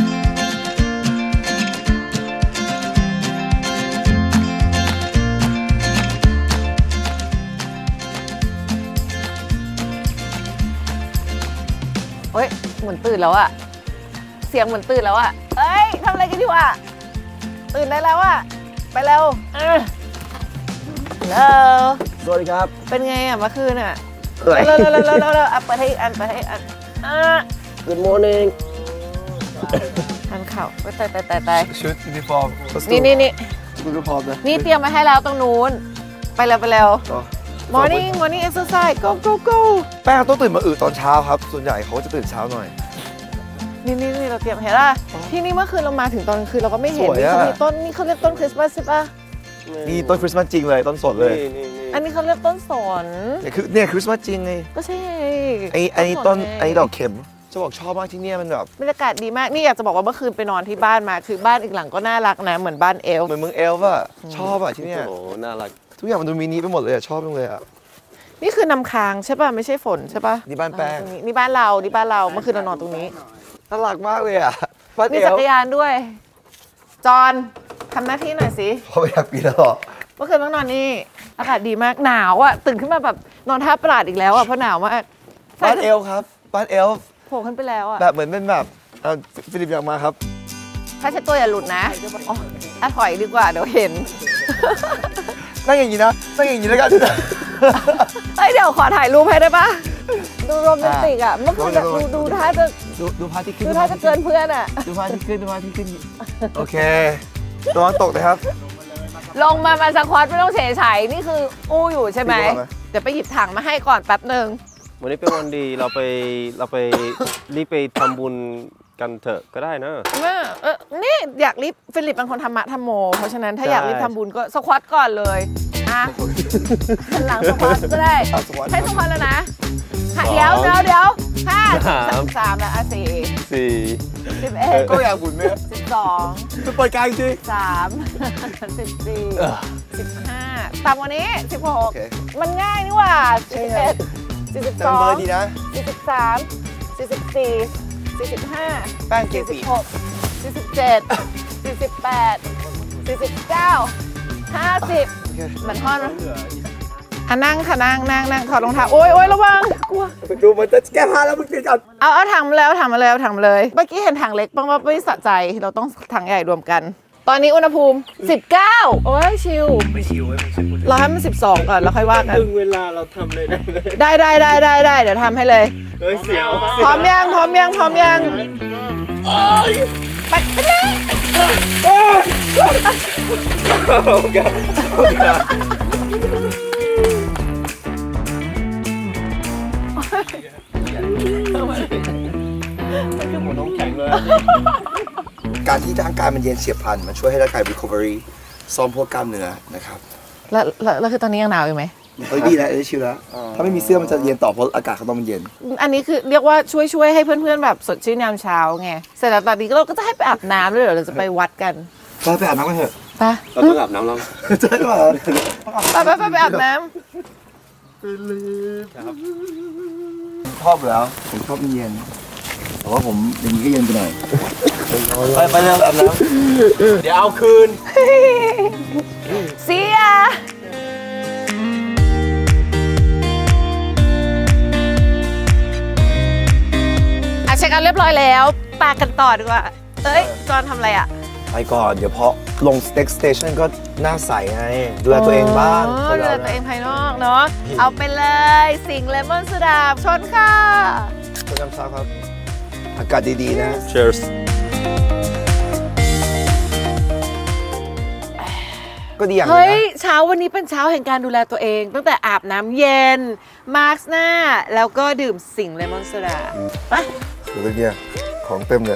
เฮ้ยเหมือนตื่นแล้วอะเสียงเหมือนตื่นแล้วอะเอ้ยทำอะไรกันอยู่อะตื่นได้แล้วอะไปเร็วเออเร็วสวัสดีครับเป็นไงอะเมื่อคืนอะเฮ้ยเร็วเร็วเร็วเร็วเร็วเร็วอ่ะเปิดให้อีกอันเปิดให้อีกอันอ่ะ Good morning ทันเข่าไปตายตายตายตายชุดยูนิฟอร์มนี่นี่นี่ยูนิฟอร์มนะนี่เตรียมมาให้แล้วตรงนู้นไปเร็วไปเร็วก็ morning morning exercise go go go แป้งต้องตื่นมาอึตอนเช้าครับ ส่วนใหญ่เขาจะตื่นเช้าหน่อยนี่นี่นี่เราเตรียมเห็นป่ะที่นี่เมื่อคืนเรามาถึงตอนกลางคืนเราก็ไม่เห็นสวยนี่อะเขามีต้นนี่เขาเรียกต้นคริสต์มาสใช่ป่ะนี่ต้นคริสต์มาสจริงเลยต้นสดเลยนี่นี่นี่อันนี้เขาเรียกต้นสนเนี่ยคือเนี่ยคริสต์มาสจริงไงก็ใช่ไงไอ้ไอ้นี่ต้นสไอ้งนี่ดอกเข็ม จะบอกชอบมากที่เนี่ยมันแบบบรรยากาศดีมากนี่อยากจะบอกว่าเมื่อคืนไปนอนที่บ้านมาคือบ้านอีกหลังก็น่ารักนะเหมือนบ้านเอลฟ์เหมือนเมืองเอลฟ์อะชอบอะที่เนี่ยโอ้โหน่ารักทุกอย่างมันดูมินิไปหมดเลยอะชอบจังเลยอะนี่คือน้ำค้างใช่ป่ะไม่ใช่ฝนใช่ป่ะนี่บ้านแป้งตรงนี้นี่บ้านเรานี่บ้านเราเมื่อคืนเรานอนตรงนี้น่ารักมากเลยอะบ้านมีเอจัลกรยานด้วย จอห์นทำหน้าที่หน่อยสิเขาไม่อยากปีนแล้วหรอเมื่อคืนต้องนอนนี่อากาศดีมากหนาวอ่ะตื่นขึ้นมาแบบนอนท่าประหลาดอีกแล้วอ่ะเพราะหนาวมากบ้านเอลฟ์ครับบ้านเอลฟ์โผล่ขึ้นไปแล้วอ่ะแบบเหมือนเป็นแบบเอ่อฟิลิปอยากมาครับถ้าเช็ดตัวอย่าหลุดนะอ๋ออ่ะถอยดีกว่าเดี๋ยวเห็นนั่งอย่างนี้นะนั่งอย่างนี้แล้วกันเฮ้ยเดี๋ยวขอถ่ายรูปให้ได้ปะดูโรแมนติกอ่ะเมื่อคืนแบบดูดูท่าจะดูดูพระอาทิตย์ขึ้นดูท่าจะเกินเพื่อนอ่ะดูพระอาทิตย์ขึ้นดูพระอาทิตย์ขึ้นโอเคระวังตกนะครับลงมามาสควอตไม่ต้องเฉยเฉยนี่คืออู้อยู่ใช่ไหมดีกว่าไหมเดี๋ยวไปหยิบถังมาให้ก่อนแป๊บหนึ่งวันนี้เป็นวันดีเราไปเราไปรีบไปทำบุญกันเถอะก็ได้นะเออเออนี่อยากรีบฟิลิปเป็นคนธรรมะธรรมโม เพราะฉะนั้นถ้าใช่อยากรีบทำบุญก็สควอตก่อนเลยอ่ะหันหลังสควอตก็ได้เอาสควอตให้สควอตแล้วนะห้าเดี๋ยวเดี๋ยวเดี๋ยวห้าสามสามแล้วอ่ะสี่สี่สิบเอ็ดก็อยากบุญไหมสิบสองจะเปิดกลางจริงสามสิบสี่สิบห้าตามวันนี้สิบหกโอเคมันง่ายนี่หว่าสิบเอ็ดสี่สิบแต่สมันอเบอง ร์ดีนะสี่สิบสามสี่สิบสี่สี่สิบห้าแป้งเกสี่สีสิบหกสี่สิบเจ็ดสี่สิบแปดสี่สิบเก้าห้าสิบโอเคเหมือนทอดมั้ยอ่ะนั่งค่ะนั่งนั่งนั่งถอดรองเท้าโอ๊ยโอ๊ยระวังกลัวดูมันจะแก้ผ้าแล้วมึงติดกันเอาเอาถังมาแล้วถังมาแล้วถังมาเลยเมื่อกี้เห็นถังเล็กบ้างว่าไม่สะใจเราต้องถังใหญ่รวมกัน ตอนนี้อุณหภูมิสิบเก้าโอ้ยชิลไม่ชิลเราให้มันสิบสองก่อนแล้วค่อยว่ากันถึงเวลาเราทำเลยได้ได้ได้ได้ได้เดี๋ยวทำให้เลยเฮ้ยเสียวพร้อมยังพร้อมยังพร้อมยังไปไปเลยการที่ร่างกายมันเย็นเฉียบพลันมันช่วยให้ร่างกาย recovery ซ่อมพวกกล้ามเนื้อนะครับแล้วแล้วคือตอนนี้ยังหนาวอยู่ไหมเฮ้ยดีแล้วได้ชิลแล้วถ้าไม่มีเสื้อมันจะเย็นต่อเพราะอากาศข้างนอกมันเย็นอันนี้คือเรียกว่าช่วยช่วยให้เพื่อนๆแบบสดชื่นยามเช้าไงเสร็จแล้วตอนนี้เราก็จะให้ไปอาบน้ำด้วยเดี๋ยวเราจะไปวัดกันไปไปอาบน้ำกันเถอะไปเราต้องอาบน้ำแล้วใช่ป่ะไปไปไปไปอาบน้ำชอบแล้วผมชอบเย็นแต่ว่าผมอย่างนี้ก็เย็นไปหน่อยไปไปเร็วอาบน้ำเดี๋ยวเอาคืนเสียเช็คเอาเรียบร้อยแล้วปากันต่อดีกว่าเอ้ยจอนทำอะไรอ่ะไปก่อนเดี๋ยวพอลง next station ก็หน้าใสไงดูแลตัวเองบ้างดูแลตัวเองภายนอกเนาะเอาไปเลยสิงเลมอนโซดาชนค่ะชนน้ำชาครับอากาศดีๆนะ Cheers ก็ดีอย่างเฮ้ยเช้าวันนี้เป็นเช้าแห่งการดูแลตัวเองตั้งแต่อาบน้ำเย็นมาร์กหน้าแล้วก็ดื่มสิงเลมอนโซดาไปดูเลยเนี่ยของเต็มเลย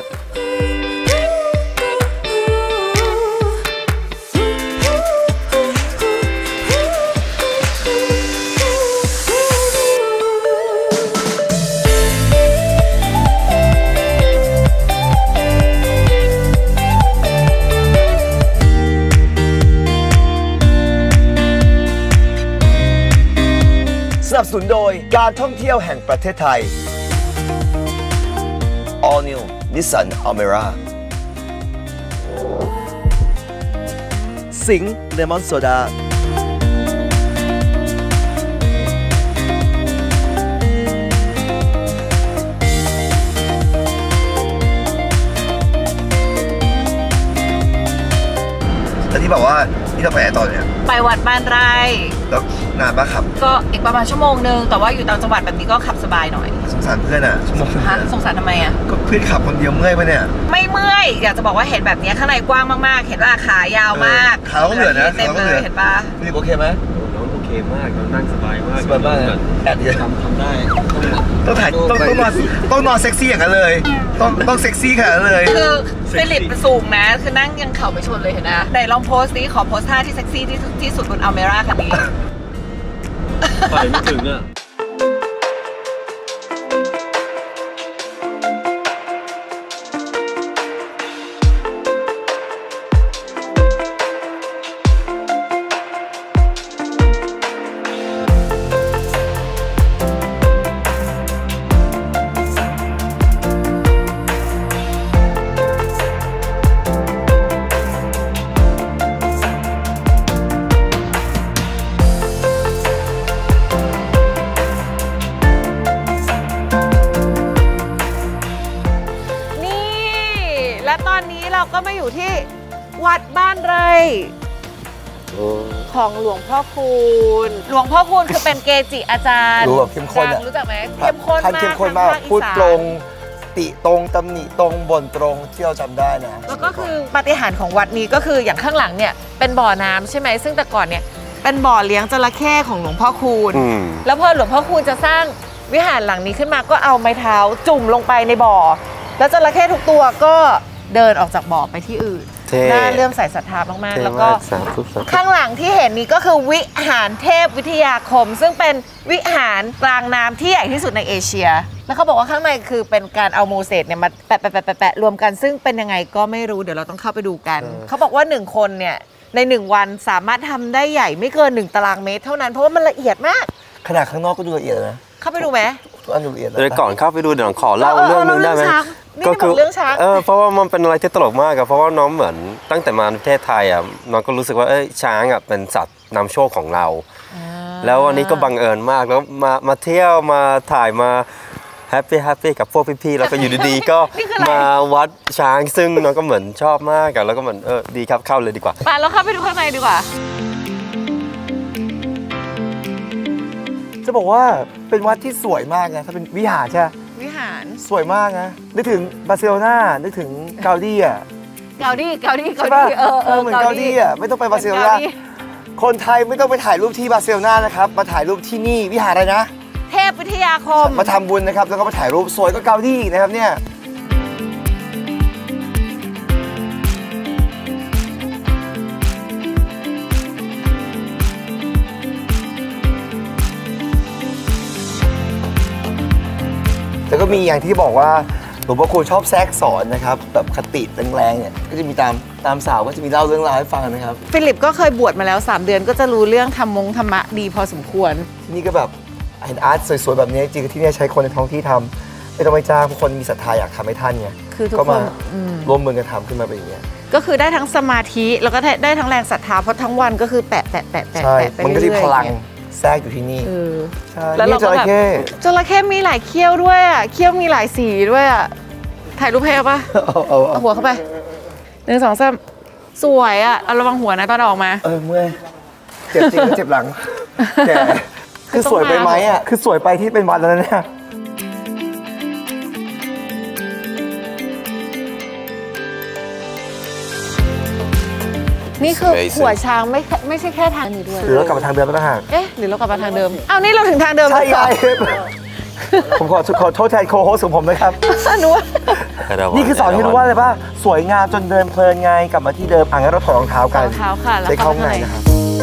สนับสนุนโดยการท่องเที่ยวแห่งประเทศไทย All New Nissan Almera สิงห์เลมอนโซดาแล้วที่บอกว่าที่เราไปไหนต่อเนี่ยไปวัดบ้านไร่แล้วนานปะครับก็อีกประมาณชั่วโมงนึงแต่ว่าอยู่ต่างจังหวัดแบบนี้ก็ขับสบายหน่อยสงสารเพื่อนอ่ะชั่วโมงฮะสงสารทำไมอ่ะก็เพื่อนขับคนเดียวเมื่อยปะเนี่ยไม่เมื่อยอยากจะบอกว่าเห็นแบบนี้ข้างในกว้างมากๆเห็นว่าขายาวมากขาเราก็เหลือนะเต็มเลยเห็นปะพี่โอเคไหมน้องโอเคมากน้องนั่งสบายมากสบายมากแอบเดียวทำทำได้ต้องถ่ายต้องต้องนอนต้องนอนเซ็กซี่อย่างนั้นเลยต้องต้องเซ็กซี่ขนาดนั้นเลยคือฟิลิปสูงนะคือนั่งยังเข่าไปชนเลยเห็นนะไหนลองโพสต์นี้ขอโพสท่าที่เซ็กซี่ที่ที่สุดบนอัลเมร่าคันนี้ไปไม่ถึงอ่ะเราก็มาอยู่ที่วัดบ้านไร่ของหลวงพ่อคูณหลวงพ่อคูณคือเป็นเกจิอาจารย์รู้แบบเข้มข้นรู้จักไหมเข้มข้นมากเข้มข้นมากพูดตรงติตรงตำหนิตรงบ่นตรงที่เราจำได้นะแล้วก็คือปาฏิหาริย์ของวัดนี้ก็คืออย่างข้างหลังเนี่ยเป็นบ่อน้ำใช่ไหมซึ่งแต่ก่อนเนี่ยเป็นบ่อเลี้ยงจระเข้ของหลวงพ่อคูณแล้วพอหลวงพ่อคูณจะสร้างวิหารหลังนี้ขึ้นมาก็เอาไม้เท้าจุ่มลงไปในบ่อแล้วจระเข้ทุกตัวก็เดินออกจากบ่อไปที่อื่นน่าเลื่อมใสศรัทธามากๆแล้วก็ข้างหลังที่เห็นนี้ก็คือวิหารเทพวิทยาคมซึ่งเป็นวิหารกลางน้ำที่ใหญ่ที่สุดในเอเชียแล้วเขาบอกว่าข้างในคือเป็นการเอาโมเสสเนี่ยมาแปะแปะแปะแปะรวมกันซึ่งเป็นยังไงก็ไม่รู้เดี๋ยวเราต้องเข้าไปดูกันเขาบอกว่าหนึ่งคนเนี่ยในหนึ่งวันสามารถทำได้ใหญ่ไม่เกินหนึ่งตารางเมตรเท่านั้นเพราะว่ามันละเอียดมากขนาดข้างนอกก็ดูละเอียดนะเข้าไปดูไหมอันละเอียดเลยก่อนเข้าไปดูเดี๋ยวขอเล่าเรื่องนึงได้ไหมก็คือเรื่องช้างเออเพราะว่ามันเป็นอะไรที่ตลกมากอะเพราะว่าน้องเหมือนตั้งแต่มาประเทศไทยอะน้องก็รู้สึกว่าเอ้ยช้างอะเป็นสัตว์นำโชคของเราแล้ววันนี้ก็บังเอิญมากแล้วมามาเที่ยวมาถ่ายมาแฮปปี้แฮปปี้กับพวกพี่ๆแล้วก็อยู่ดีๆก็มาวัดช้างซึ่งน้องก็เหมือนชอบมากแล้วก็เหมือนเออดีครับเข้าเลยดีกว่าไปเราเข้าไปดูข้างในดีกว่าจะบอกว่าเป็นวัดที่สวยมากนะถ้าเป็นวิหารใช่วิหารสวยมากนะนึกถึงบาร์เซโลนานึกถึงเกาดี้อ่ะเกาดี้เกาดี้เกาดี้เออเออเหมือนเกาดี้อ่ะไม่ต้องไปบาร์เซโลนาคนไทยไม่ต้องไปถ่ายรูปที่บาร์เซโลนานะครับมาถ่ายรูปที่นี่วิหารอะไรนะเทพวิทยาคมมาทำบุญนะครับแล้วก็มาถ่ายรูปสวยก็เกาดี้นะครับเนี่ยแล้วก็มีอย่างที่บอกว่าหลวงพ่อคูณชอบแทรกสอนนะครับแบบคติแรงๆเนี่ยก็จะมีตามตามสาวก็จะมีเล่าเรื่องราวให้ฟังนะครับฟิลิปก็เคยบวชมาแล้วสามเดือนก็จะรู้เรื่องธรรมงธรรมะดีพอสมควรที่นี่ก็แบบเห็นอาร์ตสวยๆแบบนี้จริงๆที่นี่ใช้คนในท้องที่ทำไม่ต้องไปจ้างคนมีศรัทธาอยากทำให้ท่านไงคือทุกคนร่วมมือกันทำขึ้นมาเป็นอย่างนี้ก็คือได้ทั้งสมาธิแล้วก็ได้ทั้งแรงศรัทธาเพราะทั้งวันก็คือแปะแปะแปะแปะแปะไปเรื่อยๆมันก็ที่พลังแทรกอยู่ที่นี่ใช่แล้วเราก็แบบจระเข้มีหลายเขี้ยวด้วยอ่ะเขี้ยวมีหลายสีด้วยอ่ะถ่ายรูปให้เอาป่ะเอาหัวเข้าไปหนึ่งสองสามสวยอ่ะเอาระวังหัวนะตอนออกมาเออเมื่อยเจ็บจริงเจ็บหลังแต่คือสวยไปไหมอ่ะคือสวยไปที่เป็นวัดแล้วเนี่ยนี่คือหัวช้างไม่ไม่ใช่แค่ทางนี้ด้วยหรือเรากลับมาทางเดิมแล้วฮะเอ๊ะหรือเรากลับมาทางเดิมอ้าวนี่เราถึงทางเดิมใช่ไงผมขอขอโทษแทนโคโฮสของผมนะครับหนูนี่คือสอนให้รู้ว่าอะไรป่ะสวยงามจนเดินเพลินไงกลับมาที่เดิมอ่ะงั้นเราถอดรองเท้ากันรองเท้าค่ะแล้วเข้าข้างในนะครับ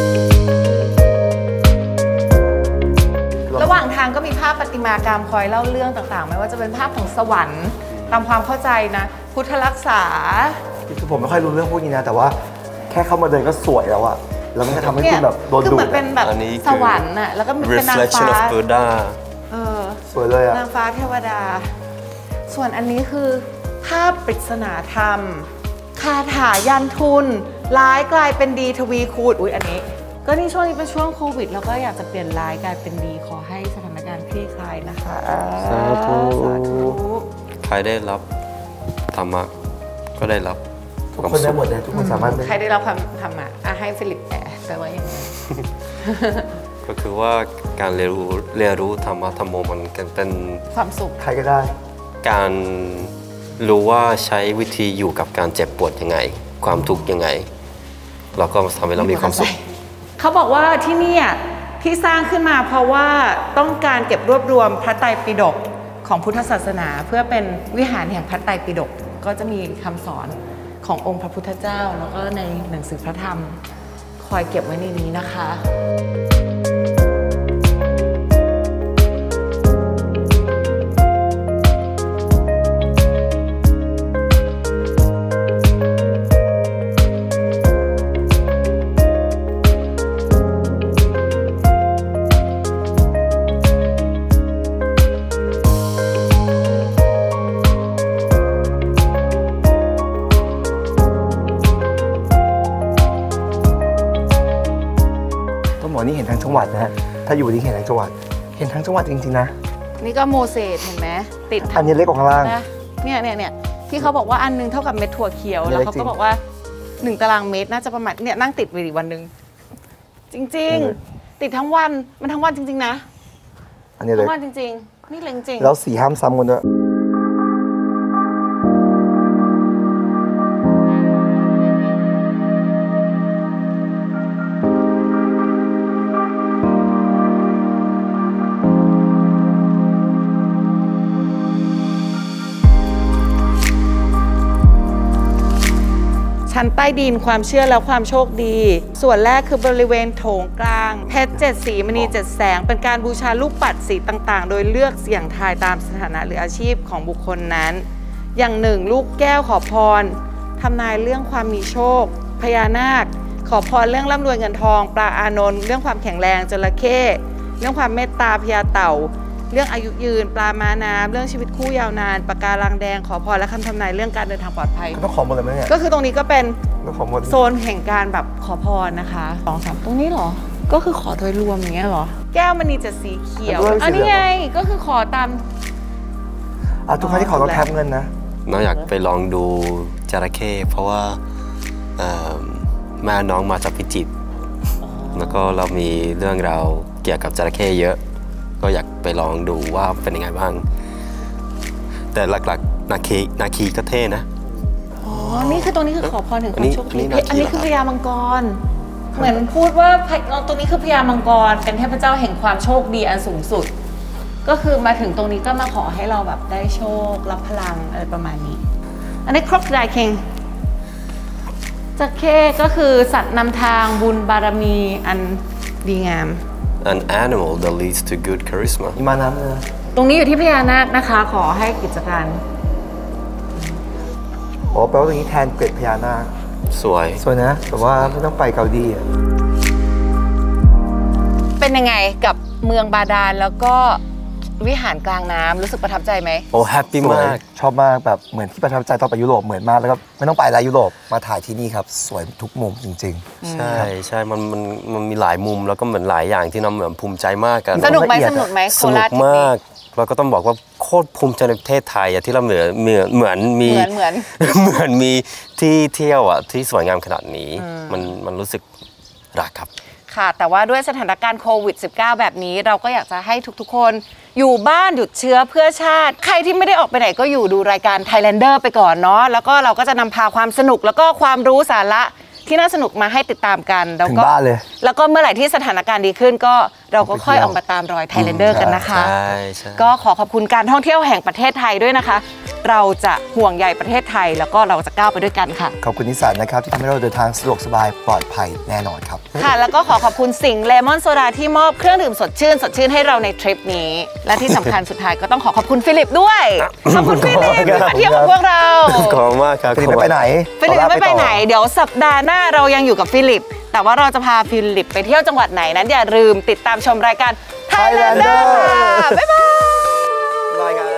ระหว่างทางก็มีภาพประติมากรรมคอยเล่าเรื่องต่างๆไม่ว่าจะเป็นภาพของสวรรค์ตามความเข้าใจนะพุทธรักษาคือผมไม่ค่อยรู้เรื่องพวกนี้นะแต่ว่าแค่เข้ามาเดินก็สวยแล้วอะแล้วมันก็ทำให้คุณแบบโดนดูดคือเหมือนเป็นแบบสวรรค์อะแล้วก็เป็นนางฟ้าเออสวยเลยอะนางฟ้าเทวดาส่วนอันนี้คือภาพปริศนาธรรมคาถายันทุนร้ายกลายเป็นดีทวีคูณอุ้ยอันนี้ก็นี่ช่วงนี้เป็นช่วงโควิดแล้วก็อยากจะเปลี่ยนร้ายกลายเป็นดีขอให้สถานการณ์คลี่คลายนะคะสาธุใครได้รับธรรมะก็ได้รับทุกคนได้หมดเลยทุกคนสามารถใครได้รับความธรรมะอ่ะให้ฟิลิปแปลแปลว่าอย่างไรก็คือว่าการเรียนรู้เรียนรู้ธรรมะธรรมโมมันเป็นความสุขใครก็ได้การรู้ว่าใช้วิธีอยู่กับการเจ็บปวดยังไงความทุกข์ยังไงเราก็ทำให้เรามีความสุขเขาบอกว่าที่นี่ที่สร้างขึ้นมาเพราะว่าต้องการเก็บรวบรวมพระไตรปิฎกของพุทธศาสนาเพื่อเป็นวิหารแห่งพระไตรปิฎกก็จะมีคำสอนขององค์พระพุทธเจ้าแล้วก็ในหนังสือพระธรรมคอยเก็บไว้ในนี้นะคะนี่เห็นทั้งจังหวัดนะฮะถ้าอยู่นี่เห็นทั้งจังหวัดเห็นทั้งจังหวัดจริงๆนะนี่ก็โมเสสเห็นไหมติดอันนี้เล็กกว่าข้างล่างเนี่ยเนี่ยเนี่ยที่เขาบอกว่าอันนึงเท่ากับเม็ดถั่วเขียวแล้วเขาก็บอกว่าหนึ่งตารางเมตรน่าจะประมาณเนี่ยนั่งติดไปอีกวันหนึ่งจริงๆติดทั้งวันมันทั้งวันจริงๆนะอันนี้เลยทั้งวันจริงๆนี่เลยจริงแล้วสีห้ามซ้ำกันด้วยชั้นใต้ดินความเชื่อและความโชคดีส่วนแรกคือบริเวณโถงกลางเพชรเจ็ดสีมณีเจ็ดแสงเป็นการบูชาลูกปัดสีต่างๆโดยเลือกเสี่ยงทายตามสถานะหรืออาชีพของบุคคลนั้นอย่างหนึ่งลูกแก้วขอพรทำนายเรื่องความมีโชคพญานาคขอพรเรื่องร่ำรวยเงินทองปลาอานนท์เรื่องความแข็งแรงจระเข้เรื่องความเมตตาพญาเต่าเรื่องอายุยืนปลาม้าน้ำเรื่องชีวิตคู่ยาวนานปะการังแดงขอพรและคำทำนายเรื่องการเดินทางปลอดภัยต้องขอหมดเลยไหมเนี่ยก็คือตรงนี้ก็เป็นโซนแห่งการแบบขอพรนะคะสองสามตรงนี้หรอก็คือขอโดยรวมอย่างเงี้ยเหรอแก้วมันนี่จะสีเขียวอันนี้ไงก็คือขอตามอ่ะทุกครั้งที่ขอต้องแทบเงินนะน้องอยากไปลองดูจระเข้เพราะว่าแม่น้องมาจากพิจิตรแล้วก็เรามีเรื่องราวเกี่ยวกับจระเข้เยอะก็อยากไปลองดูว่าเป็นยังไงบ้างแต่หลักๆนาคีนาคีก็เท่นะอ๋อนี่คือตรงนี้คือขอพรถึงความโชคดีอันนี้คือพญามังกรเหมือนพูดว่าตรงนี้คือพญามังกรเป็นเทพเจ้าแห่งความโชคดีอันสูงสุดก็คือมาถึงตรงนี้ก็มาขอให้เราแบบได้โชครับพลังอะไรประมาณนี้อันนี้ครกไดคิงจระเข้ก็คือสัตว์นำทางบุญบารมีอันดีงาม An animal that leads to good charisma มาน้ำเลยตรงนี้อยู่ที่พญานาคนะคะขอให้กิจการโอ้แปลว่าตรงนี้แทนเกล็ดพญานาคสวยสวยนะแต่ว่าไม่ต้องไปเกาหลีเป็นยังไงกับเมืองบาดาลแล้วก็วิหารกลางน้ำรู้สึกประทับใจไหมโอ้แฮปปี้มากชอบมากแบบเหมือนที่ประทับใจตอนไปยุโรปเหมือนมากแล้วก็ไม่ต้องไปแล้วยุโรปมาถ่ายที่นี่ครับสวยทุกมุมจริงๆใช่ใช่มันมันมันมีหลายมุมแล้วก็เหมือนหลายอย่างที่น้องเหมือนภูมิใจมากกันสนุกไหมสนุกไหมโคราชมากเราก็ต้องบอกว่าโคตรภูมิใจในประเทศไทยอะที่เราเหมือนเหมือนเหมือนมีเหมือนเหมือนมีที่เที่ยวอะที่สวยงามขนาดนี้มันมันรู้สึกรักครับค่ะแต่ว่าด้วยสถานการณ์โควิด สิบเก้า แบบนี้เราก็อยากจะให้ทุกๆคนอยู่บ้านหยุดเชื้อเพื่อชาติใครที่ไม่ได้ออกไปไหนก็อยู่ดูรายการ Thailander ไปก่อนเนาะแล้วก็เราก็จะนำพาความสนุกแล้วก็ความรู้สาระที่น่าสนุกมาให้ติดตามกันแล้วก็แล้วก็เมื่อไหร่ที่สถานการณ์ดีขึ้นก็เราก็ค่อยออกมาตามรอย Thailander กันนะคะก็ขอขอบคุณการท่องเที่ยวแห่งประเทศไทยด้วยนะคะเราจะห่วงใยประเทศไทยแล้วก็เราจะก้าวไปด้วยกันค่ะขอบคุณนิสสันนะครับที่ทำให้เราเดินทางสะดวกสบายปลอดภัยแน่นอนครับค่ะแล้วก็ขอขอบคุณสิงห์เลมอนโซดาที่มอบเครื่องดื่มสดชื่นสดชื่นให้เราในทริปนี้และที่สำคัญสุดท้ายก็ต้องขอขอบคุณฟิลิปด้วยขอบคุณฟิลิปที่มาเที่ยวกับพวกเราขอบคุณมากครับฟิลิปไม่ไปไหนฟิลิปไม่ไปไหนเดี๋ยวสัปดาห์หน้าเรายังอยู่กับฟิลิปแต่ว่าเราจะพาฟิลิปไปเที่ยวจังหวัดไหนนั้นอย่าลืมติดตามชมรายการ Thailander บ๊ายบาย